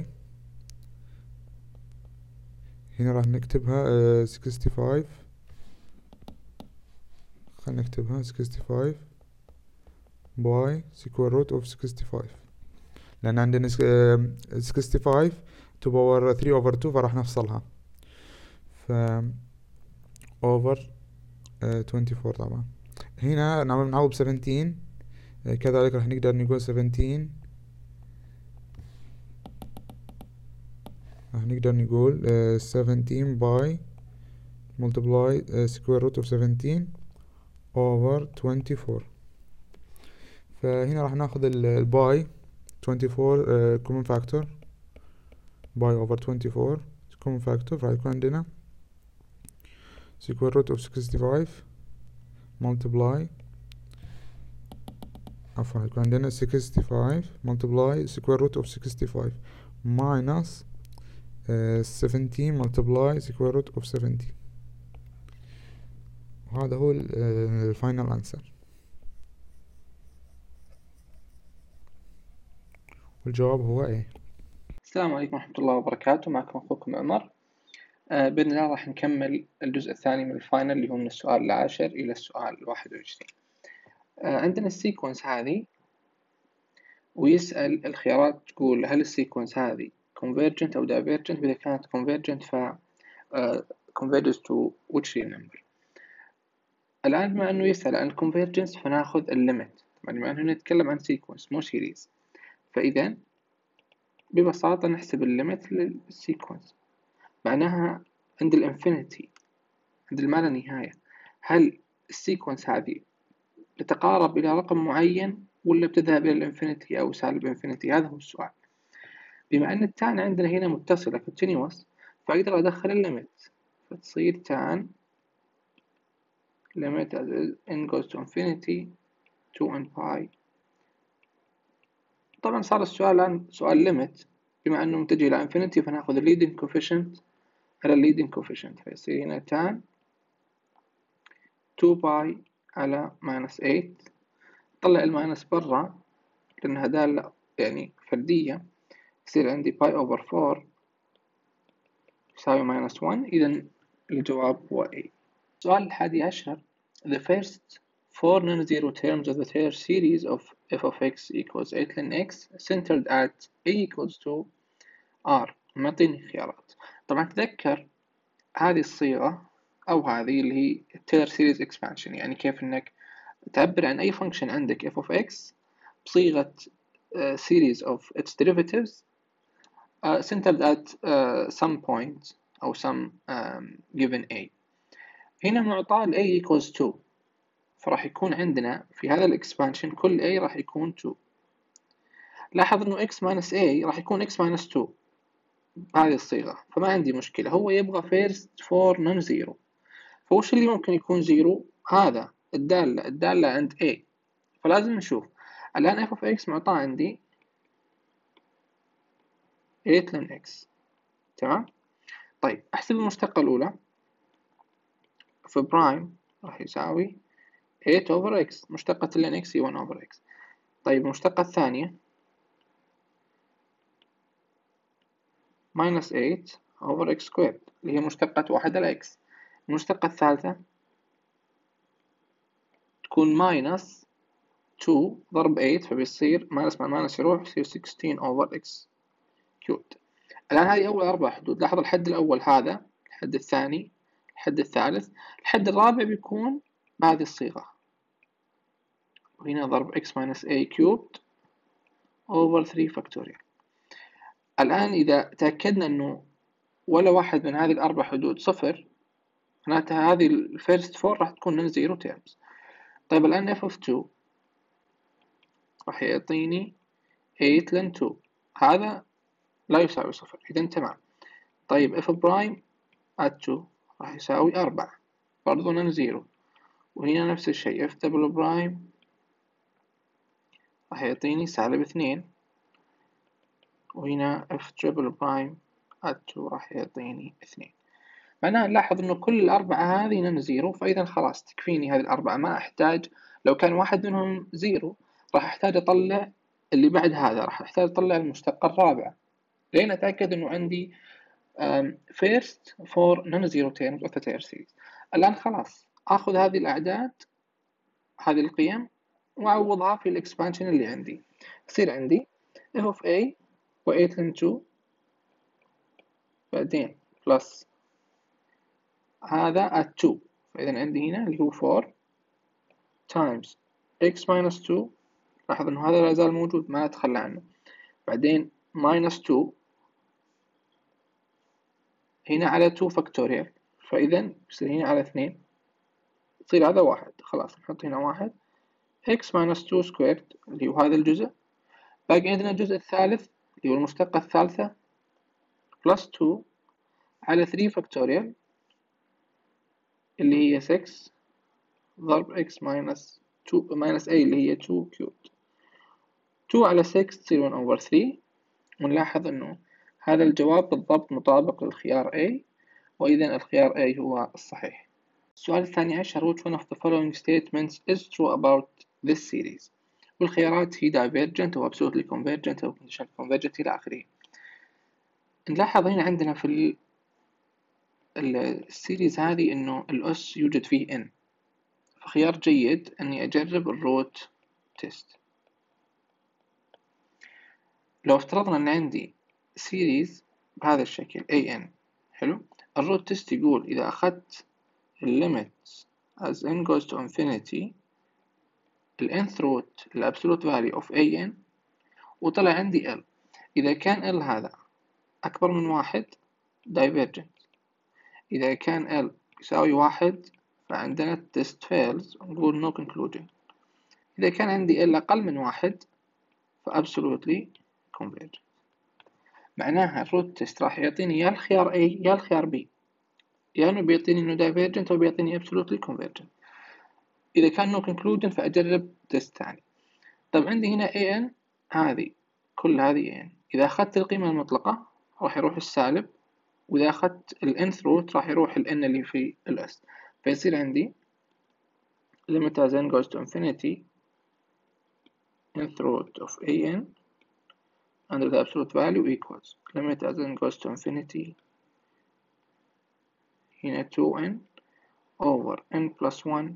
هنا راح نكتبها uh, sixty-five. خلينا نكتبها sixty-five by square root of sixty-five لأن عندنا sixty-five to power three over two فراح نفصلها ف over twenty-four. طبعا هنا نعمل نعوض seventeen كذلك راح نقدر نقول seventeen راح نقدر نقول seventeen by multiply square root of seventeen over twenty-four. فهنا راح ناخذ الباي twenty-four common factor باي over twenty-four common factor فراح يكون عندنا square root of sixty-five multiply عفوا يكون عندنا sixty-five multiply square root of sixty-five minus uh, seventeen multiply square root of seventy. وهذا هو الفاينل انسر والجواب هو ايه. السلام عليكم ورحمة الله وبركاته. معكم أخوكم عمر. آه بإذن الله راح نكمل الجزء الثاني من الفاينل اللي هو من السؤال العاشر إلى السؤال الواحد وعشرين. آه عندنا السيكونس هذه ويسأل الخيارات تقول هل السيكونس هذه convergent أو divergent. إذا كانت convergent ف uh, converges to which real number. الآن بما أنه يسأل عن convergence فناخذ الليمت. طبعا بما أنه نتكلم عن sequence مو series فإذا ببساطة نحسب الليمت للسيكونس. معناها عند الانفينيتي عند الما لا نهاية هل السيكونس هذه تتقارب إلى رقم معين ولا بتذهب إلى الانفينيتي أو سالب انفينيتي؟ هذا هو السؤال. بما أن التان عندنا هنا متصلة continuous فأقدر أدخل الليمت فتصير تان limit as n goes to infinity two n pi. طبعا صار السؤال الآن سؤال limit، بما أنه متجه إلى infinity فنأخذ leading coefficient على leading coefficient، فيصير هنا tan two pi على minus eight. طلع الماينس برا لأنها دالة يعني فردية، يصير عندي pi over four يساوي minus one. إذا الجواب هو A. السؤال الحادي عشر the first four non-zero terms of the Taylor series of f of x equals eight ln x centered at a equals to r. معطيني خيارات. طبعا تذكر هذه الصيغة أو هذه اللي هي Taylor series expansion، يعني كيف إنك تعبر عن أي function عندك f of x بصيغة uh, series of its derivatives uh, centered at uh, some point أو some um, given a. هنا معطى ال a equals two، فراح يكون عندنا في هذا الإكسبانشن كل a راح يكون two. لاحظ إنه x minus a راح يكون x minus two بهذه الصيغة، فما عندي مشكلة. هو يبغى first for non-zero، فوش اللي ممكن يكون zero؟ هذا الدالة الدالة عند a، فلازم نشوف. الآن f of x معطى عندي eight ln x، تمام؟ طيب أحسب المشتقة الأولى في برايم راح يساوي eight over x، مشتقة ln x هي one over x. طيب المشتقة الثانية minus eight over x squared اللي هي مشتقة واحد على x. المشتقة الثالثة تكون minus two ضرب eight، فبيصير minus مع minus يروح يصير sixteen over x cubed. الآن هذه أول أربع حدود. لاحظ الحد الأول هذا، الحد الثاني، الحد الثالث، الحد الرابع بيكون بهذه الصيغة، وهنا ضرب x minus a cubed over three factorial. الآن إذا تأكدنا أنه ولا واحد من هذه الأربع حدود صفر، معناتها هذه ال first four راح تكون non zero terms. طيب الآن f of two راح يعطيني eight ln two، هذا لا يساوي صفر، إذا تمام. طيب f prime at two راح يساوي أربعة، برضو non zero. وهنا نفس الشيء f double prime راح يعطيني سالب اثنين، وهنا f triple prime at two راح يعطيني اثنين. معناها نلاحظ إنه كل الأربعة هذه non zero، فإذا خلاص تكفيني هذه الأربعة، ما أحتاج. لو كان واحد منهم zero راح أحتاج أطلع اللي بعد هذا، راح أحتاج أطلع المشتقة الرابعة لين أتأكد إنه عندي um, first for non-zero terms of the Taylor series. الآن خلاص أخذ هذه الأعداد، هذه القيم، وأعوضها في الإكسبانشن اللي عندي. يصير عندي f of a و eight ln two بعدين plus هذا at two، فإذا عندي هنا اللي هو four times x minus two. لاحظ إنه هذا لا يزال موجود، ما أتخلى عنه. بعدين minus two هنا على two factorial، فإذا يصير هنا على اثنين، يصير هذا واحد. خلاص نحط هنا واحد x minus two squared اللي هو هذا الجزء. باقي عندنا الجزء الثالث اللي هو المشتقة الثالثة plus two على three factorial اللي هي six ضرب x minus two minus a اللي هي two cubed. two على six تصير one over three، ونلاحظ إنه هذا الجواب بالضبط مطابق للخيار A، وإذا الخيار A هو الصحيح. السؤال الثاني عشر which one of the following statements is true about this series؟ والخيارات هي divergent أو absolutely convergent أو conditionally convergent إلى آخره. نلاحظ هنا عندنا في السيريز هذه إنه الأس يوجد فيه n، فخيار جيد أني أجرب الروت تيست. لو افترضنا أن عندي سيريز بهذا الشكل an، حلو، الروت تيست يقول إذا أخذت limits as n goes to infinity ال nth root ال absolute value of an وطلع عندي l، إذا كان l هذا أكبر من واحد divergent، إذا كان l يساوي واحد فعندنا test fails ونقول no conclusion، إذا كان عندي l أقل من واحد ف absolutely convergent. معناها الروت تيست راح يعطيني يا الخيار A يا الخيار B، يا يعني إنه بيعطيني إنه divergent أو بيعطيني absolutely convergent. إذا كان no conclusion فأجرب تيست ثاني. طب عندي هنا an هذه كل هذه an، إذا أخذت القيمة المطلقة راح يروح السالب، وإذا أخذت ال nth root راح يروح ال n اللي في ال s، فيصير عندي limit as n goes to infinity nth root of an under the absolute value equals limit as n goes to infinity هنا two n over n plus one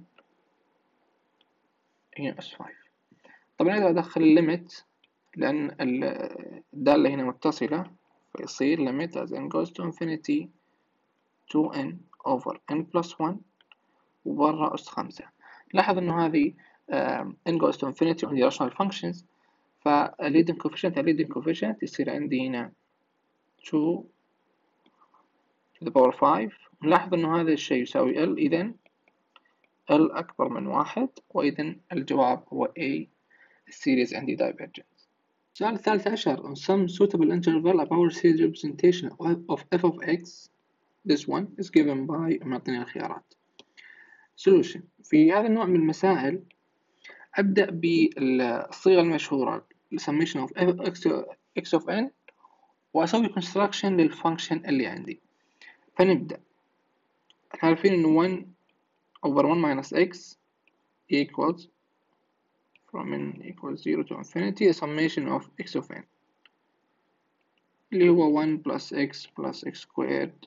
هنا s five. طبعا أقدر أدخل الليمت لأن الدالة هنا متصلة، فيصير limit as n goes to infinity two n over n plus one وبرا أس خمسة. لاحظ إنه هذه n goes to infinity وعندي rational functions، فالleading coefficient leading coefficient يصير عندي هنا two to the power five. نلاحظ إنه هذا الشيء يساوي L، إذن L أكبر من واحد، وإذن الجواب هو A. السيريز عندي divergent. السؤال الثالث عشر on some suitable interval a power series representation of f of x this one is given by معطينا الخيارات. solution في هذا النوع من المسائل أبدأ بالصيغة المشهورة summation of x, x of n وأسوي construction للفانكشن اللي عندي. فنبدأ احنا عارفين إنه one over one minus x equals from n equals zero to infinity a summation of x of n اللي هو one plus x plus x squared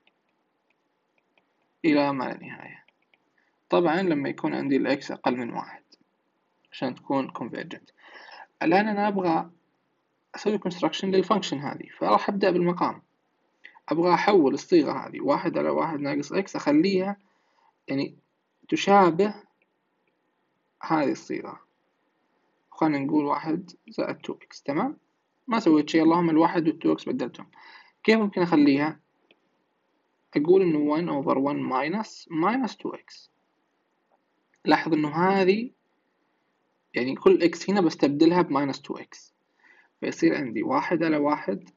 إلى ما لا نهاية. طبعا لما يكون عندي ال x أقل من واحد عشان تكون convergent. الآن أنا أبغى أسوي construction للفانكشن هذه، فراح أبدأ بالمقام. أبغى أحول الصيغة هذه واحد على واحد ناقص x أخليها يعني تشابه هذه الصيغة، خلينا نقول واحد زائد two x. تمام، ما سويت شيء، اللهم الواحد والتو x بدلتهم. كيف ممكن أخليها؟ أقول إنه one over one minus minus two x. لاحظ إنه هذه يعني كل x هنا بستبدلها ب minus two x، فيصير عندي واحد على واحد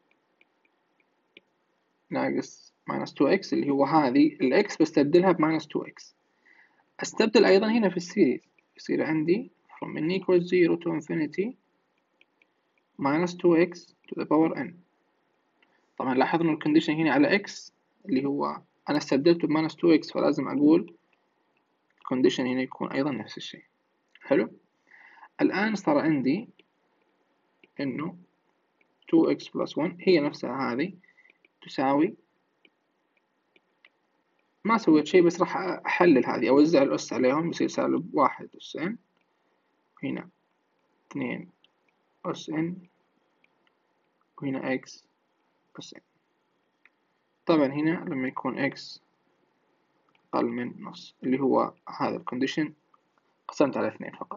ناقص minus two x اللي هو هذه ال x بستبدلها ب minus two x. أستبدل أيضا هنا في السيريز، يصير عندي from n equals zero to infinity minus two x to the power n. طبعا لاحظ إنه الكونديشن هنا على x اللي هو أنا استبدلته ب minus two x، فلازم أقول الكونديشن هنا يكون أيضا نفس الشيء. حلو، الآن صار عندي إنه two x plus one هي نفسها هذه تساوي، ما سويت شيء بس راح أحلل هذه أوزع الأس عليهم، يصير سالب واحد أس n هنا اثنين أس n وهنا x أس n. طبعا هنا لما يكون x أقل من نص اللي هو هذا الكونديشن قسمت على اثنين فقط.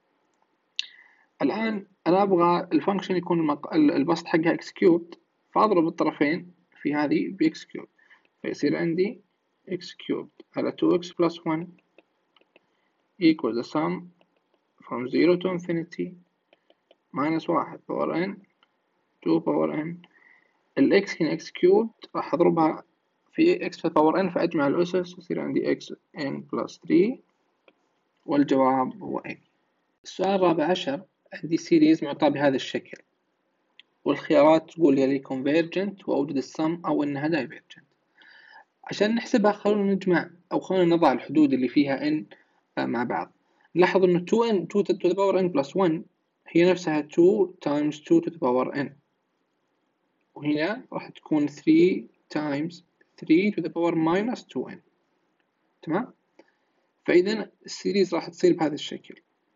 الآن أنا أبغى الفانكشن يكون المق... البسط حقها x cubed، فأضرب الطرفين في هذه ب x cubed، فيصير عندي x cubed على two x plus one equals the sum from zero to infinity minus واحد power n two power n. ال x هنا x cubed راح أضربها في x to the power n فأجمع الأسس يصير عندي x n plus three والجواب هو A. السؤال الرابع عشر عندي سيريز معطى بهذا الشكل، والخيارات تقول لي convergent وأوجد السم أو إنها divergent. عشان نحسبها خلونا نجمع أو خلونا نضع الحدود اللي فيها n مع بعض. نلاحظ إنه two n two to the power n plus one هي نفسها two times two to the power n، وهنا راح تكون three times three to the power minus two n. تمام، فإذا السيريز راح تصير بهذا الشكل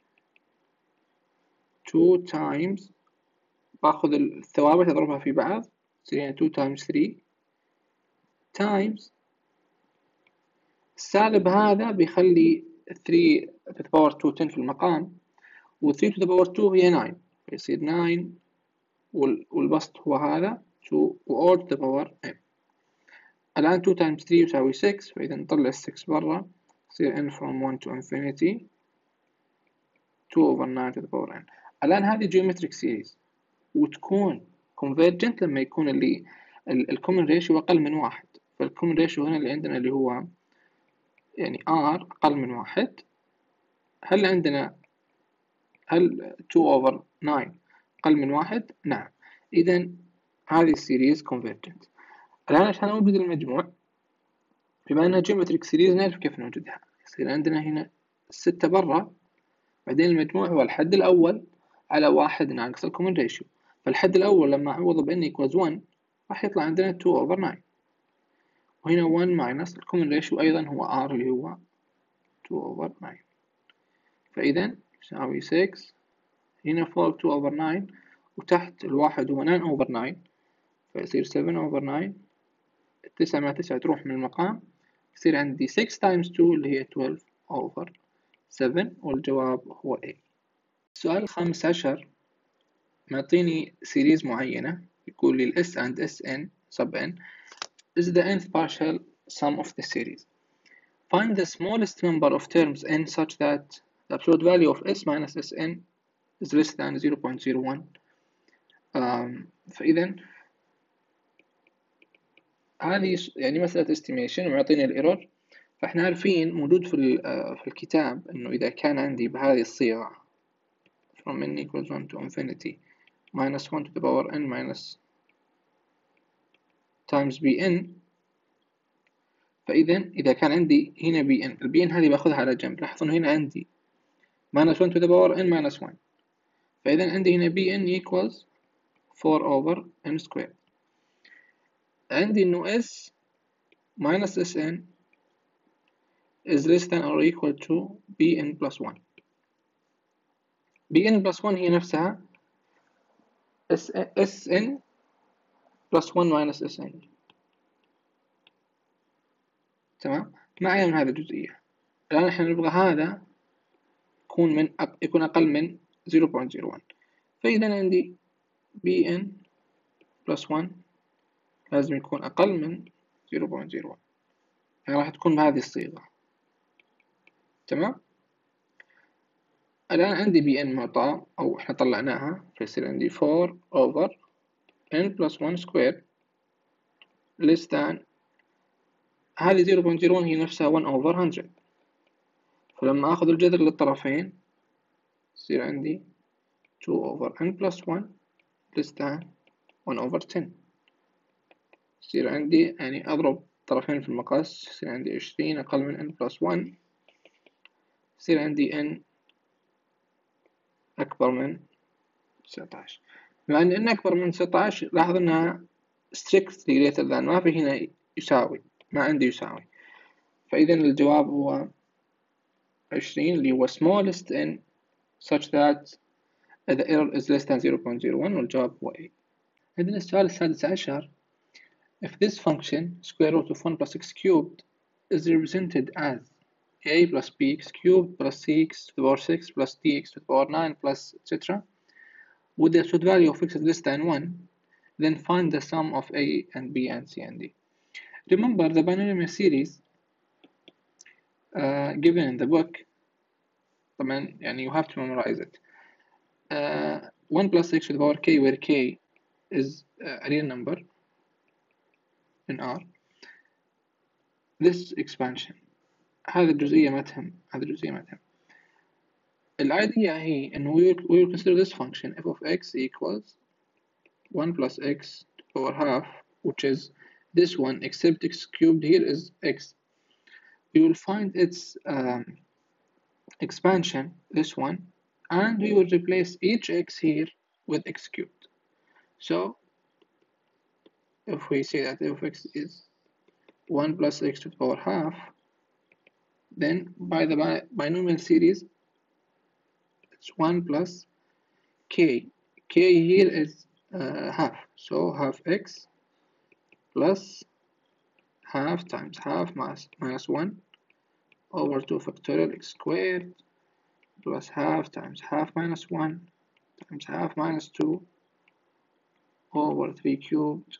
two times، باخذ الثوابت اضربها في بعض تصير يعني two times three times السالب هذا بيخلي three to the power two ten في المقام، و three to the power two هي nine، فيصير nine والبسط هو هذا two و all to the power n. الآن two times three يساوي six، فإذا نطلع six برا يصير n from one to infinity two over nine to the power n. الآن هذه geometric series وتكون convergent لما يكون اللي الكومن ريشيو أقل من واحد. فالكومن ريشيو هنا اللي عندنا اللي هو يعني r أقل من واحد، هل عندنا هل two over nine أقل من واحد؟ نعم. إذا هذه السيريز convergent. الآن عشان أوجد المجموع، بما أنها geometric series نعرف كيف نوجدها. يصير عندنا هنا ستة برا، بعدين المجموع هو الحد الأول على واحد ناقص الكومن ريشيو. فالحد الأول لما أعوض ب n equals one راح يطلع عندنا two over nine، وهنا one minus الكومن ريشيو أيضا هو r اللي هو two over nine. فإذا يساوي six، هنا فوق two over nine وتحت الواحد هو nine over nine، فيصير seven over nine. التسعة مع تسعة تروح من المقام، يصير عندي six times two اللي هي twelve over seven، والجواب هو A. السؤال الخامس عشر معطيني سيريز معينة، يقول لي ال S and Sn sub n is the nth partial sum of the series. Find the smallest number of terms n such that the absolute value of S minus Sn is less than zero point zero one. um, فإذا هذه يعني مسألة estimation ومعطيني الايرور. فاحنا عارفين موجود في في الكتاب انه اذا كان عندي بهذه الصيغة from n equals one to infinity minus one to the power n minus times bn، فإذا إذا كان عندي هنا bn، البي ان هذه باخذها على جنب. لاحظوا إنه هنا عندي minus one to the power n minus one، فإذا عندي هنا bn equals four over n squared. عندي إنه s minus sn is less than or equal to bn plus one. bn plus one هي نفسها sn plus one minus sn. تمام، ما علينا من هذه الجزئية. الآن إحنا نبغى هذا يكون من أق... يكون أقل من zero point zero one. فإذا عندي bn plus one لازم يكون أقل من zero point zero one، يعني راح تكون بهذه الصيغة. تمام. الآن عندي bn معطاة أو إحنا طلعناها، فيصير عندي four over n plus one squared less than هذه zero point zero one هي نفسها one over one hundred. فلما أخذ الجذر للطرفين يصير عندي two over n plus one less than one over ten. يصير عندي يعني أضرب طرفين في المقاس، يصير عندي عشرين أقل من n plus one، يصير عندي n أكبر من تسعتاش. بما أن n أكبر من تسعتاش لاحظ أنها strictly greater than، ما في هنا يساوي، ما عندي يساوي. فإذا الجواب هو عشرين اللي هو smallest n such that the error is less than zero point zero one، والجواب هو A. عندنا السؤال السادس عشر. If this function square root of one plus x cubed is represented as a plus bx cubed plus cx to the power six plus dx to the power nine plus et cetera, with the absolute value of x is less than one, then find the sum of a and b and c and d. Remember the binomial series uh, given in the book. طبعا يعني you have to memorize it. Uh, one plus x to the power k, where k is a real number in R. This expansion، هذه الجزئية ما تهم، هذه الجزئية ما تهم. العادية هي إنه we will, we will consider this function f of x equals one plus x to the power half, which is this one except x cubed here is x. We will find its um, expansion, this one, and we will replace each x here with x cubed. So if we say that f of x is one plus x to the power half, then by the bi binomial series it's one plus k. K here is uh, half, so half x plus half times half minus, minus one over two factorial x squared plus half times half minus one times half minus two over three cubed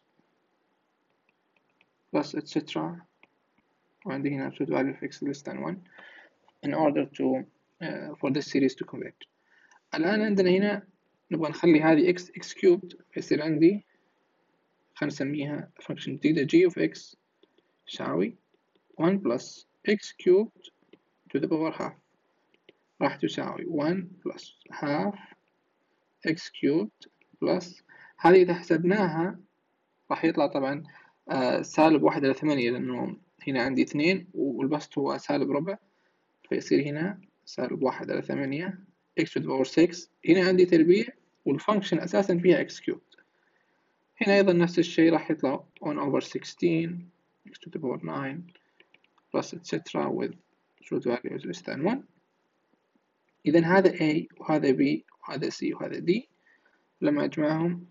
plus et cetera. وعندي هنا absolute value of x less than one in order to uh, for this series to converge. الآن عندنا هنا نبغى نخلي هذه x x cubed، فيصير عندي خلينا نسميها function جديدة g of x يساوي one plus x cubed to the power half. راح تساوي one plus half x cubed plus هذه إذا حسبناها راح يطلع طبعا آه سالب واحد إلى ثمانية، لأنه هنا عندي اثنين والبسط هو سالب ربع، فيصير هنا سالب واحد إلى ثمانية x to the power six. هنا عندي تربيع والفانكشن أساسا فيها x cubed. هنا أيضا نفس الشيء راح يطلع one over sixteen x to the power nine plus et cetera with root values less than one. إذا هذا A وهذا B وهذا C وهذا D لما أجمعهم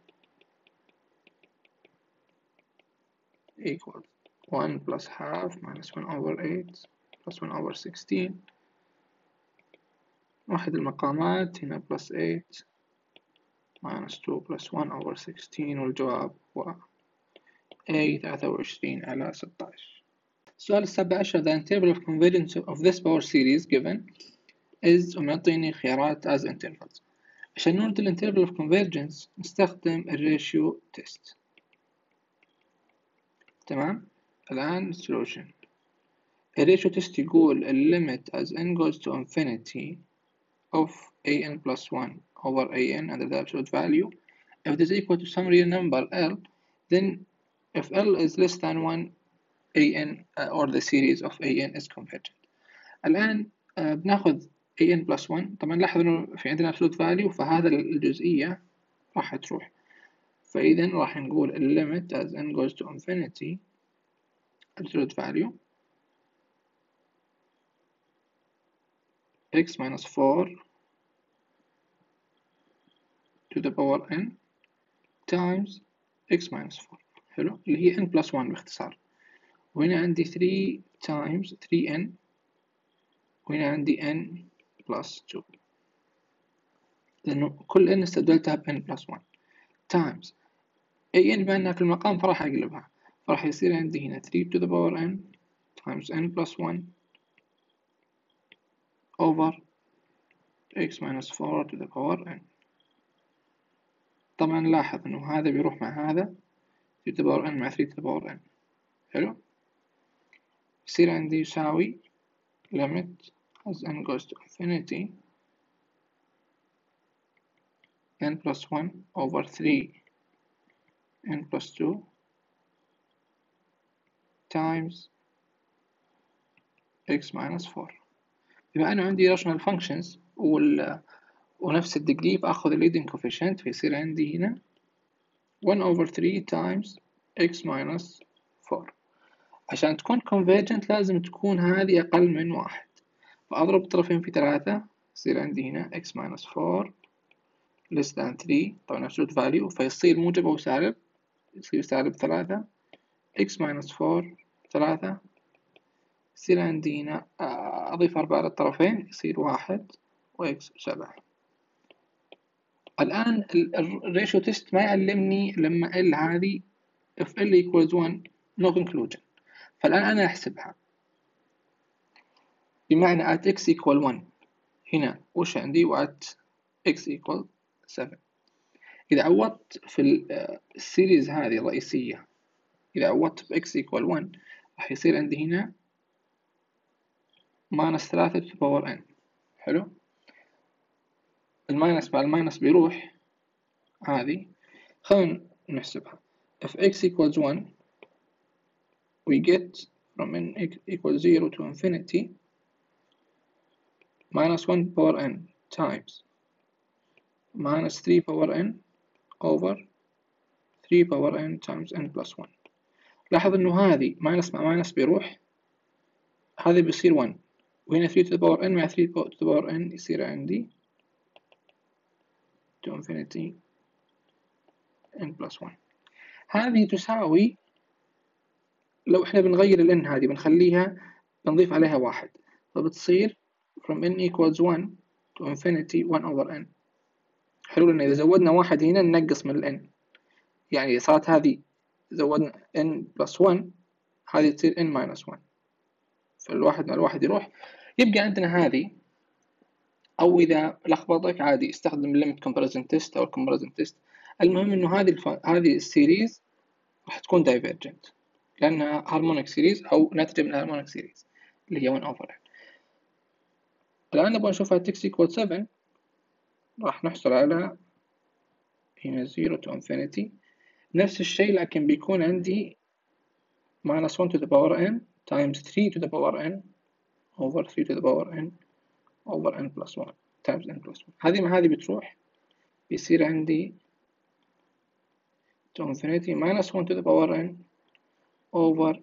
equals one plus half minus one over eight plus one over sixteen. واحد المقامات هنا plus eight minus two plus one over sixteen، والجواب هو A ثلاثة وعشرين على ستة عشر. السؤال السابع عشر the interval of convergence of this power series given is، ومعطيني خيارات as intervals. عشان نولد ال interval of convergence نستخدم ال ratio test. تمام. الآن solution. ال ratio test يقول ال limit as n goes to infinity of an plus one over an under the absolute value if it is equal to some real number L, then if L is less than one an uh, or the series of an is convergent. الآن uh, بناخذ an plus one. طبعا لاحظ إنه في عندنا absolute value، فهذا الجزئية راح تروح، فإذا راح نقول ال limit as n goes to infinity absolute value x minus four to the power n times x minus four. حلو، اللي هي n plus one باختصار. وهنا عندي three times three n، وهنا عندي n plus two، لأنه كل n استبدلتها ب n plus one times an بما أنها في المقام فراح أقلبها، فراح يصير عندي هنا three to the power n times n plus one over x minus four to the power n. طبعا لاحظ إنه هذا بيروح مع هذا three to the power n مع three to the power n. حلو، يصير عندي يساوي limit as n goes to infinity n plus one over three n plus two times x minus four. بما أنه عندي rational functions وال ونفس الديجري فأخذ ال leading coefficient، فيصير عندي هنا one over three times x minus four. عشان تكون convergent لازم تكون هذه أقل من واحد، فأضرب الطرفين في ثلاثة، يصير عندي هنا x minus four less than three، طبعا absolute value، فيصير موجب أو سالب، يصير سالب ثلاثة x minus four ثلاثة، يصير عندي هنا أضيف أربعة للطرفين يصير واحد و x سبعة. الآن الريشيو تيست ما يعلمني لما L هذه if L equals one no conclusion، فالآن أنا أحسبها بمعنى at x equal one هنا وش عندي و at x equal seven. إذا عوضت في السيريز هذه الرئيسية، إذا عوضت ب x equal one راح يصير عندي هنا minus ثلاثة to the power n. حلو، الماينس مع الماينس بيروح هذه، خلونا نحسبها. if x equals one we get from n equals zero to infinity minus one power n times minus three power n over three power n times n plus one. لاحظ إنه هذه minus مع minus بيروح، هذا بيصير one، وهنا three to the power n مع three to the power n يصير عندي to infinity n plus one. هذه تساوي، لو احنا بنغير ال n هذه بنخليها بنضيف عليها واحد، فبتصير from n equals one to infinity one over n. حلو، لأن إذا زودنا واحد هنا ننقص من ال n، يعني صارت هذه زودنا n plus one، هذه تصير n minus one، فالواحد مع الواحد يروح، يبقى عندنا هذه. أو إذا لخبطك عادي استخدم limit comparison test أو comparison test. المهم إنه هذه الف... هذه السيريز راح تكون divergent لأنها harmonic series أو ناتجة من harmonic series اللي هي one over n. الآن نبغى نشوف هل x equal seven، راح نحصل على هنا zero to infinity نفس الشيء، لكن بيكون عندي minus one to the power n times three to the power n over three to the power n over n plus one times n plus one. هذه مع هذه بتروح، بيصير عندي to infinity minus one to the power n over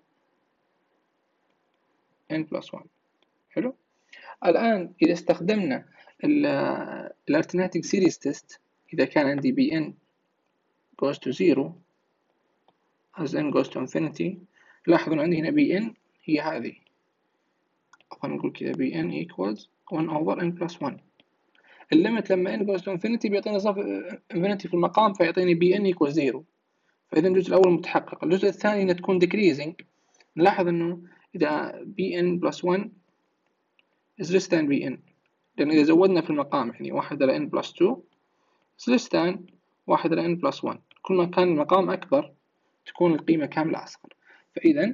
n plus one. حلو. الآن إذا استخدمنا ال alternating series test، إذا كان عندي bn goes to zero as n goes to infinity، لاحظوا إن عندي هنا bn هي هذه، خلينا نقول كذا bn equals one over n plus one. الليمت لما n goes to infinity بيعطيني صف infinity في المقام، فيعطيني bn equals zero. فإذا الجزء الأول متحقق. الجزء الثاني إنها تكون decreasing، نلاحظ إنه إذا bn plus one is less than bn، لأن إذا زودنا في المقام يعني واحد على n plus two is less than واحد على n plus one، كل ما كان المقام أكبر تكون القيمة كاملة أصغر. فإذا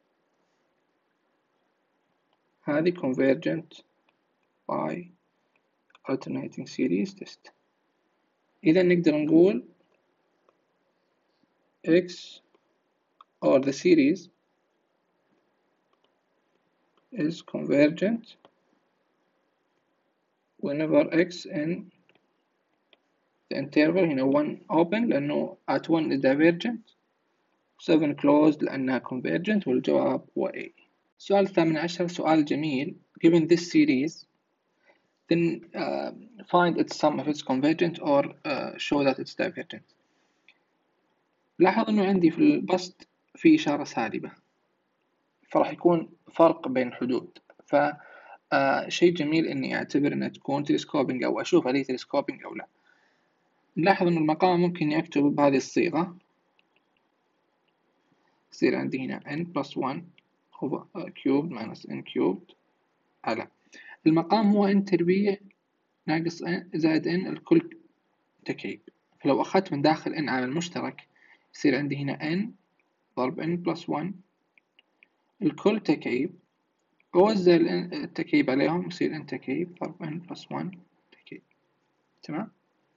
هذه convergent by alternating series test. إذا نقدر نقول x or the series is convergent whenever x in the interval هنا one open لأنه at one is divergent، seven closed لأنها convergent، والجواب هو A. السؤال الثامن عشر سؤال جميل. Given this series then uh, find its sum if it's convergent or uh, show that it's divergent. لاحظ إنه عندي في البسط في إشارة سالبة، فراح يكون فرق بين حدود، ف آه شيء جميل إني أعتبر إنها تكون تلسكوبينج أو أشوف هل هي تلسكوبينج أو لا. نلاحظ إن المقام ممكن أكتب بهذه الصيغة، يصير عندي هنا n plus one over cubed minus n cubed على المقام هو n تربيع ناقص n زائد n الكل تكعيب. فلو أخذت من داخل n على المشترك يصير عندي هنا n ضرب n plus one الكل تكعيب، أوزع التكعيب عليهم يصير n تكعيب ضرب n plus one تكعيب. تمام.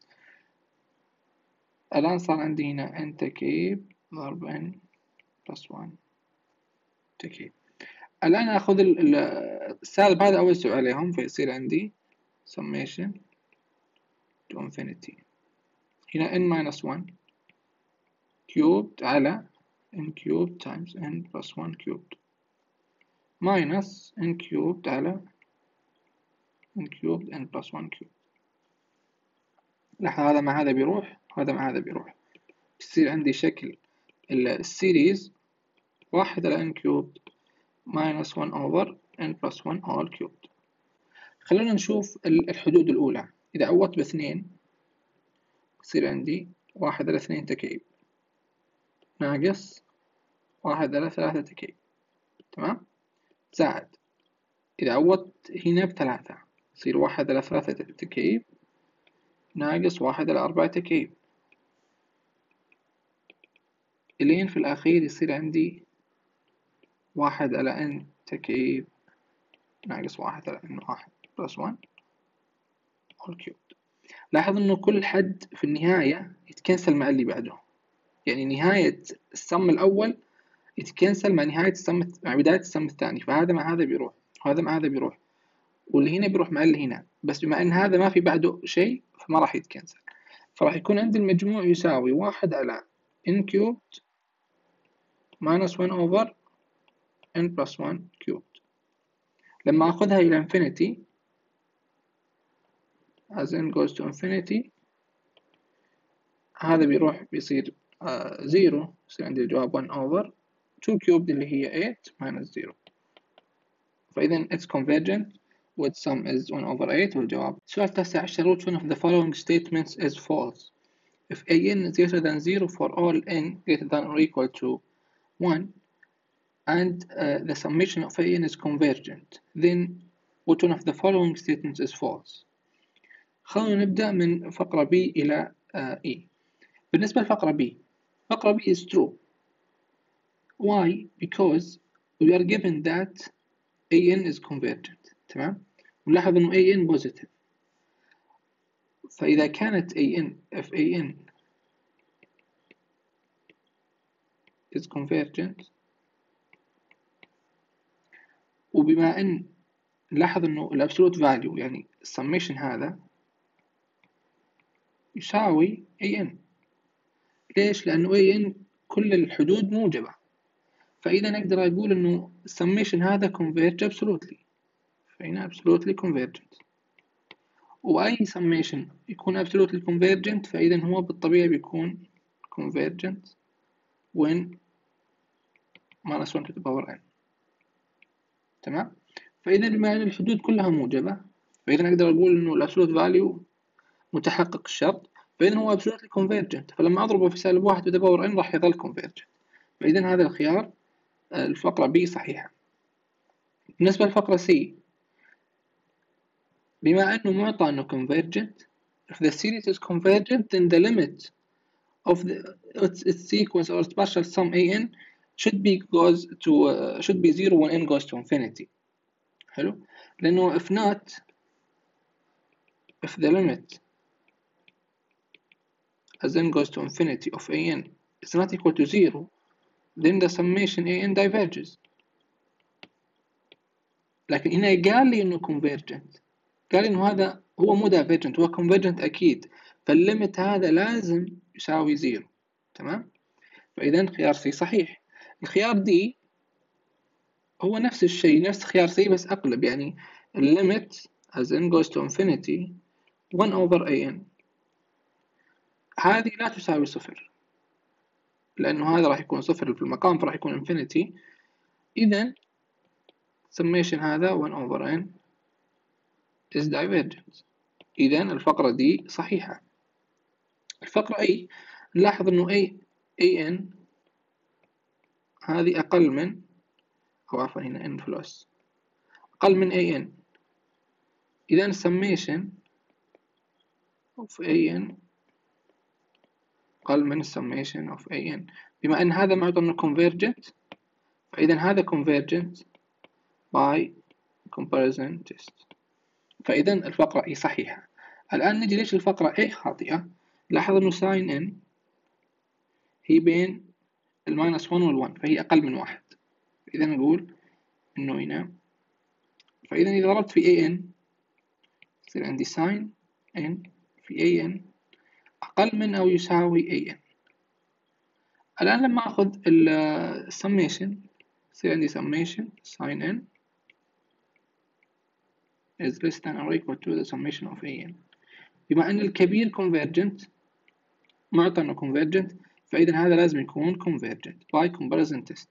الآن صار عندي هنا n تكعيب ضرب n plus one تكعيب. الآن أخذ السالب هذا أوزع عليهم، فيصير عندي summation to infinity هنا n minus one cubed على n cubed times n plus one cubed minus n cubed على n cubed n plus one cubed. لاحظ هذا مع هذا بيروح، هذا مع هذا بيروح، بيصير عندي شكل السيريز واحد على n cubed minus one over n plus one all cubed. خلونا نشوف الحدود الأولى. إذا عوضت باثنين يصير عندي واحد على اثنين تكعيب ناقص واحد على ثلاثة تكعيب. تمام. زائد إذا عوضت هنا بثلاثة يصير واحد على ثلاثة تكعيب ناقص واحد على أربعة تكعيب، إلين في الأخير يصير عندي واحد على n تكعيب ناقص واحد على n واحد plus one all cubed. لاحظ إنه كل حد في النهاية يتكنسل مع اللي بعده، يعني نهاية السم الأول يتكنسل مع نهاية السم مع بداية السم الثاني، فهذا مع هذا بيروح وهذا مع هذا بيروح، واللي هنا بيروح مع اللي هنا، بس بما إن هذا ما في بعده شيء فما راح يتكنسل، فراح يكون عندي المجموع يساوي واحد على n cubed minus one over n plus one cubed. لما أخذها إلى infinity as n goes to infinity هذا بيروح بيصير زيرو، uh, يصير عندي الجواب one over two cubed اللي هي eight minus zero. فإذا it's convergent with sum is one over eight والجواب. السؤال التاسع عشر which one of the following statements is false if an is greater than zero for all n greater than or equal to one and uh, the summation of an is convergent then which one of the following statements is false. خلونا نبدأ من فقرة B إلى uh, E. بالنسبة لفقرة B، فقرة B is true. Why? Because we are given that an is convergent. تمام. نلاحظ إنه A N positive. فإذا كانت A N if A N is convergent، وبما أن نلاحظ إنه الأبسولوت فاليو يعني السميشن هذا يساوي A N. ليش؟ لأنه A N كل الحدود موجبة، فإذا نقدر أقول إنه السميشن هذا converge absolutely، فهنا absolutely convergent. وأي summation يكون absolutely convergent فإذا هو بالطبيعة بيكون convergent when minus one to the power n. تمام؟ فإذا بما أن الحدود كلها موجبة فإذا نقدر أقول إنه الأبسولوت فاليو متحقق الشرط، فإذا هو absolutely convergent، فلما أضربه في سالب واحد to the power n راح يظل convergent. فإذا هذا الخيار الفقرة B صحيحة. بالنسبة للفقرة C، بما أنه معطى أنه convergent، if the series is convergent then the limit of the its, its sequence or its partial sum A n should be goes to uh, should be zero when n goes to infinity. حلو؟ لأنه if not if the limit as n goes to infinity of A n is not equal to zero then the summation A n diverges. لكن هنا قال لي إنه convergent، قال إنه هذا هو مو divergent، هو convergent أكيد، فالليمت هذا لازم يساوي زيرو. تمام؟ فإذا خيار C صحيح. الخيار D هو نفس الشيء، نفس خيار C بس أقلب، يعني الليمت as n goes to infinity one over A n هذه لا تساوي صفر، لأنه هذا راح يكون صفر في المقام فراح يكون infinity. إذا summation هذا one over n is divergent. إذا الفقرة دي صحيحة. الفقرة A نلاحظ إنه A A n هذه أقل من، أو عفوا هنا n plus أقل من A n. إذا summation of A n أقل من summation of A n. بما أن هذا معطى إنه convergent فإذا هذا convergent by comparison test. فإذا الفقرة A صحيحة. الآن نجي ليش الفقرة A خاطئة. لاحظ إنه sin n هي بين الماينس ون والون فهي أقل من واحد. إذا نقول إنه هنا، فإذا إذا ضربت في A n يصير عندي sin n في A n أقل من أو يساوي A n. الآن لما أخذ السميشن يصير عندي summation sin n is less than or equal to the summation of A n. بما أن الكبير convergent معطى إنه convergent فإذا هذا لازم يكون convergent by comparison test.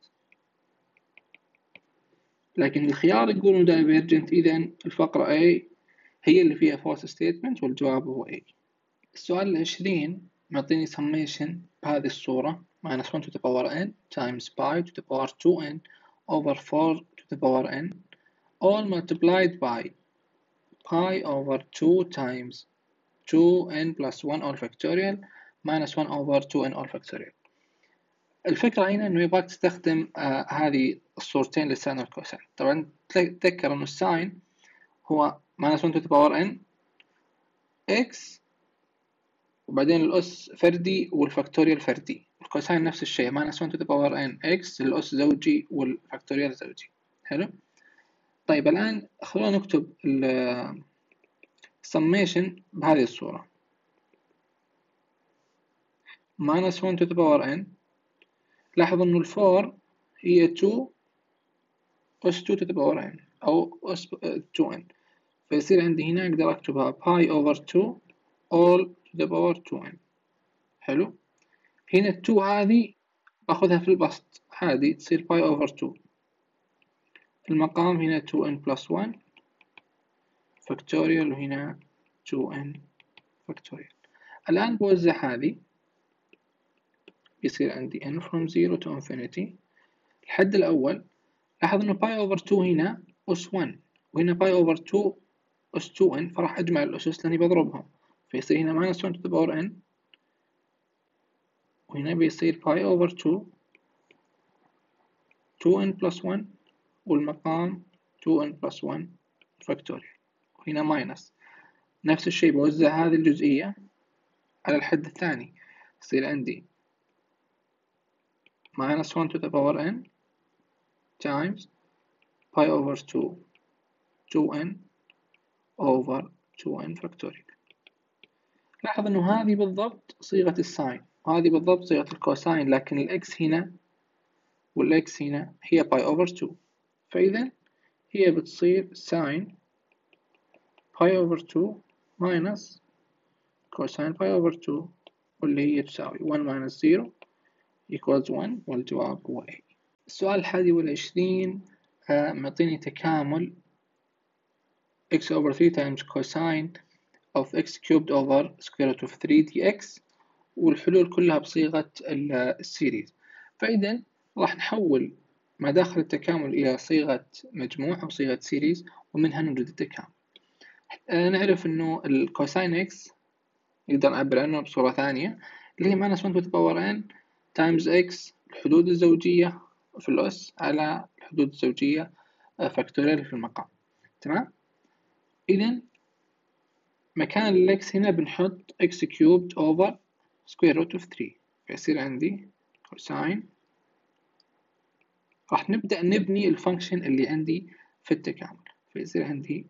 لكن الخيار يقول إنه divergent، إذا الفقرة A هي اللي فيها false statement والجواب هو A. السؤال العشرين معطيني summation بهذه الصورة minus one to the power n times pi to the power two n over four to the power n all multiplied by pi over two times two n plus one all factorial minus one over two n all factorial. الفكرة هنا إنه يبغاك تستخدم آه هذه الصورتين للساين والكوساين. طبعا تذكر إنه الساين هو minus one to the power n x وبعدين الأس فردي والفاكتوريال فردي. الكوساين نفس الشيء minus one to the power n x الأس زوجي والفاكتوريال زوجي. حلو. طيب الآن خلونا نكتب السميشن بهذه الصورة minus one to the power n. لاحظ إنه الفور هي two أس two to the power n أو أس two n، فيصير عندي هنا أقدر أكتبها pi over two all to the power two n. حلو. هنا ال two هذه باخذها في البسط هذه تصير pi over two. في المقام هنا two n plus one factorial وهنا two n factorial. الآن بوزع هذه يصير عندي n from zero to infinity. الحد الأول لاحظ إنه pi over two هنا أس one وهنا pi over two أس two n، فراح أجمع الأسس لأني بضربهم فيصير هنا minus one to the power n وهنا بيصير pi over two two n plus one والمقام two n plus one factorial. وهنا ماينس. نفس الشيء بوزع هذه الجزئية على الحد الثاني، يصير عندي minus one to the power n times pi over two two n over two n factorial. لاحظ انه هذه بالضبط صيغة الساين وهذه بالضبط صيغة الكوساين، لكن الاكس هنا والاكس هنا هي pi over two، فإذا هي بتصير ساين pi over two minus cosine pi over two، واللي هي تساوي one minus zero equals one، والجواب هو A. السؤال الحادي والعشرين آه معطيني تكامل x over three times cosine of x cubed over square root of three dx، والحلول كلها بصيغة السيريز. فإذا راح نحول ما داخل التكامل إلى صيغة مجموع أو صيغة سيريز، ومنها نوجد التكامل. آه نعرف إنه الكوساين x نقدر نعبر عنه بصورة ثانية اللي هي minus one to the power n times x الحدود الزوجية في الأس على الحدود الزوجية فاكتوريال في المقام. تمام؟ إذن مكان الإكس هنا بنحط x cubed over square root of three، فيصير عندي cosine. راح نبدأ نبني الفانكشن اللي عندي في التكامل، فيصير عندي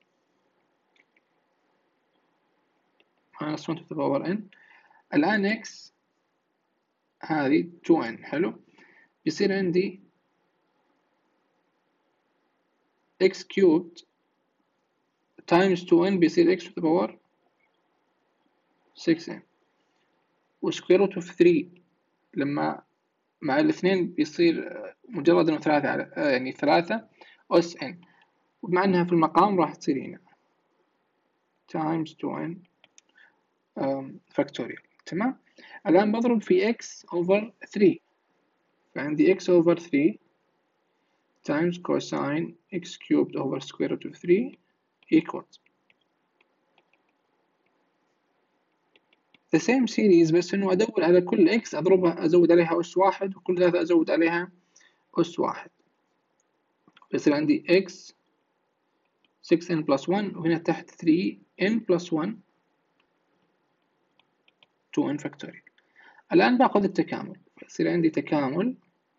minus one to the power n. الآن x هذه two n، حلو، بيصير عندي x cubed times two n بيصير x to the power six n، و square root of three لما مع الاثنين بيصير مجرد انه ثلاثة على يعني ثلاثة أس n، وبما انها في المقام راح تصير هنا times two n factorial. تمام. الآن بضرب في x over three، فعندي x over three times cosine x cubed over square root of three equals the same series، بس انه ادور على كل x اضربها ازود عليها اس واحد، وكل ثلاثة ازود عليها اس واحد، بيصير عندي x six n plus one، وهنا تحت three n plus one two n factorial. الآن باخذ التكامل، يصير عندي تكامل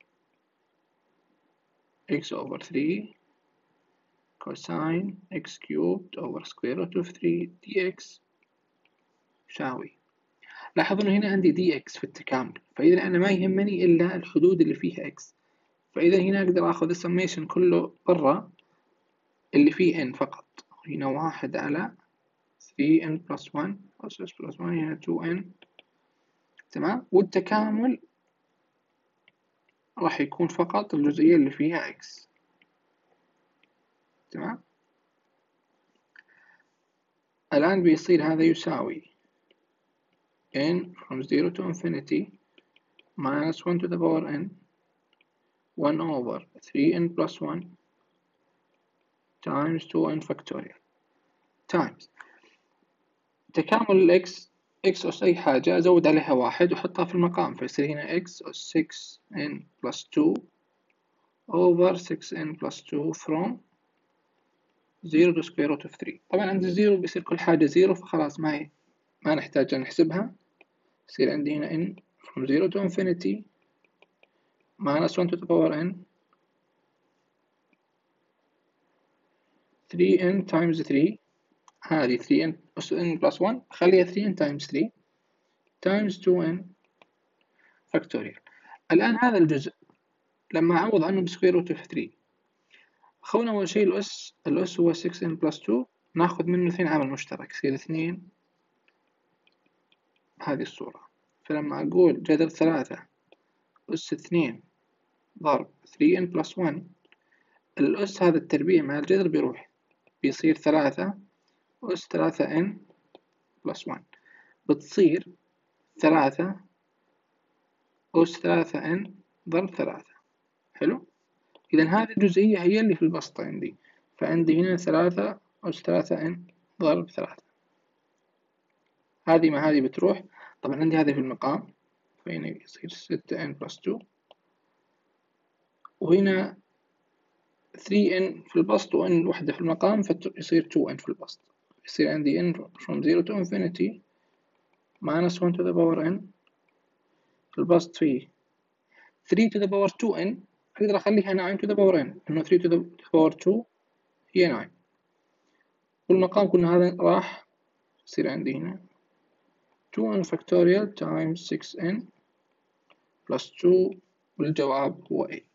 x over three cosine x cubed over square root of three dx يساوي. لاحظوا انه هنا عندي dx في التكامل، فإذا أنا ما يهمني إلا الحدود اللي فيها x، فإذا هنا أقدر أخذ السميشن كله برا اللي فيه n فقط. هنا واحد على three n plus one plus s plus one، هنا two n. تمام. والتكامل راح يكون فقط الجزئية اللي فيها x. تمام. الآن بيصير هذا يساوي n from zero to infinity minus one to the power n one over three n plus one times two n factorial times تكامل ال x x أس أي حاجة أزود عليها واحد وأحطها في المقام، فيصير هنا x أس six n plus two over six n plus two from zero to square root of three. طبعا عند الزيرو بيصير كل حاجة زيرو، فخلاص ما هي ما نحتاج أن نحسبها. يصير عندي هنا n from zero to infinity minus one to the power n three n times three، هذه three n أس n plus one خليها three n times three times two n factorial. الآن هذا الجزء لما أعوض عنه بسكوير روت of three، خونا أول شيء الأس الأس هو six n plus two، ناخذ منه اثنين عامل مشترك يصير اثنين هذه الصورة. فلما أقول جذر ثلاثة أس اثنين ضرب three n plus one، الأس هذا التربيع مع الجذر بيروح، بيصير ثلاثة أس ثلاثة n plus one، بتصير ثلاثة أس ثلاثة n ضرب ثلاثة. حلو. إذا هذه الجزئية هي اللي في البسط عندي، فعندي هنا ثلاثة أس ثلاثة n ضرب ثلاثة، هذه مع هذه بتروح. طبعا عندي هذه في المقام، فهنا يصير ستة n plus two، وهنا ثري n في البسط و n وحدة في المقام فيصير تو n في البسط، يصير عندي n from zero to infinity minus one to the power n في البسط فيه three to the power two n، أقدر أخليها nine to the power n إنه three to the power two هي nine، والمقام كنا هذا راح يصير عندي هنا two n factorial times six n plus two والجواب هو eight.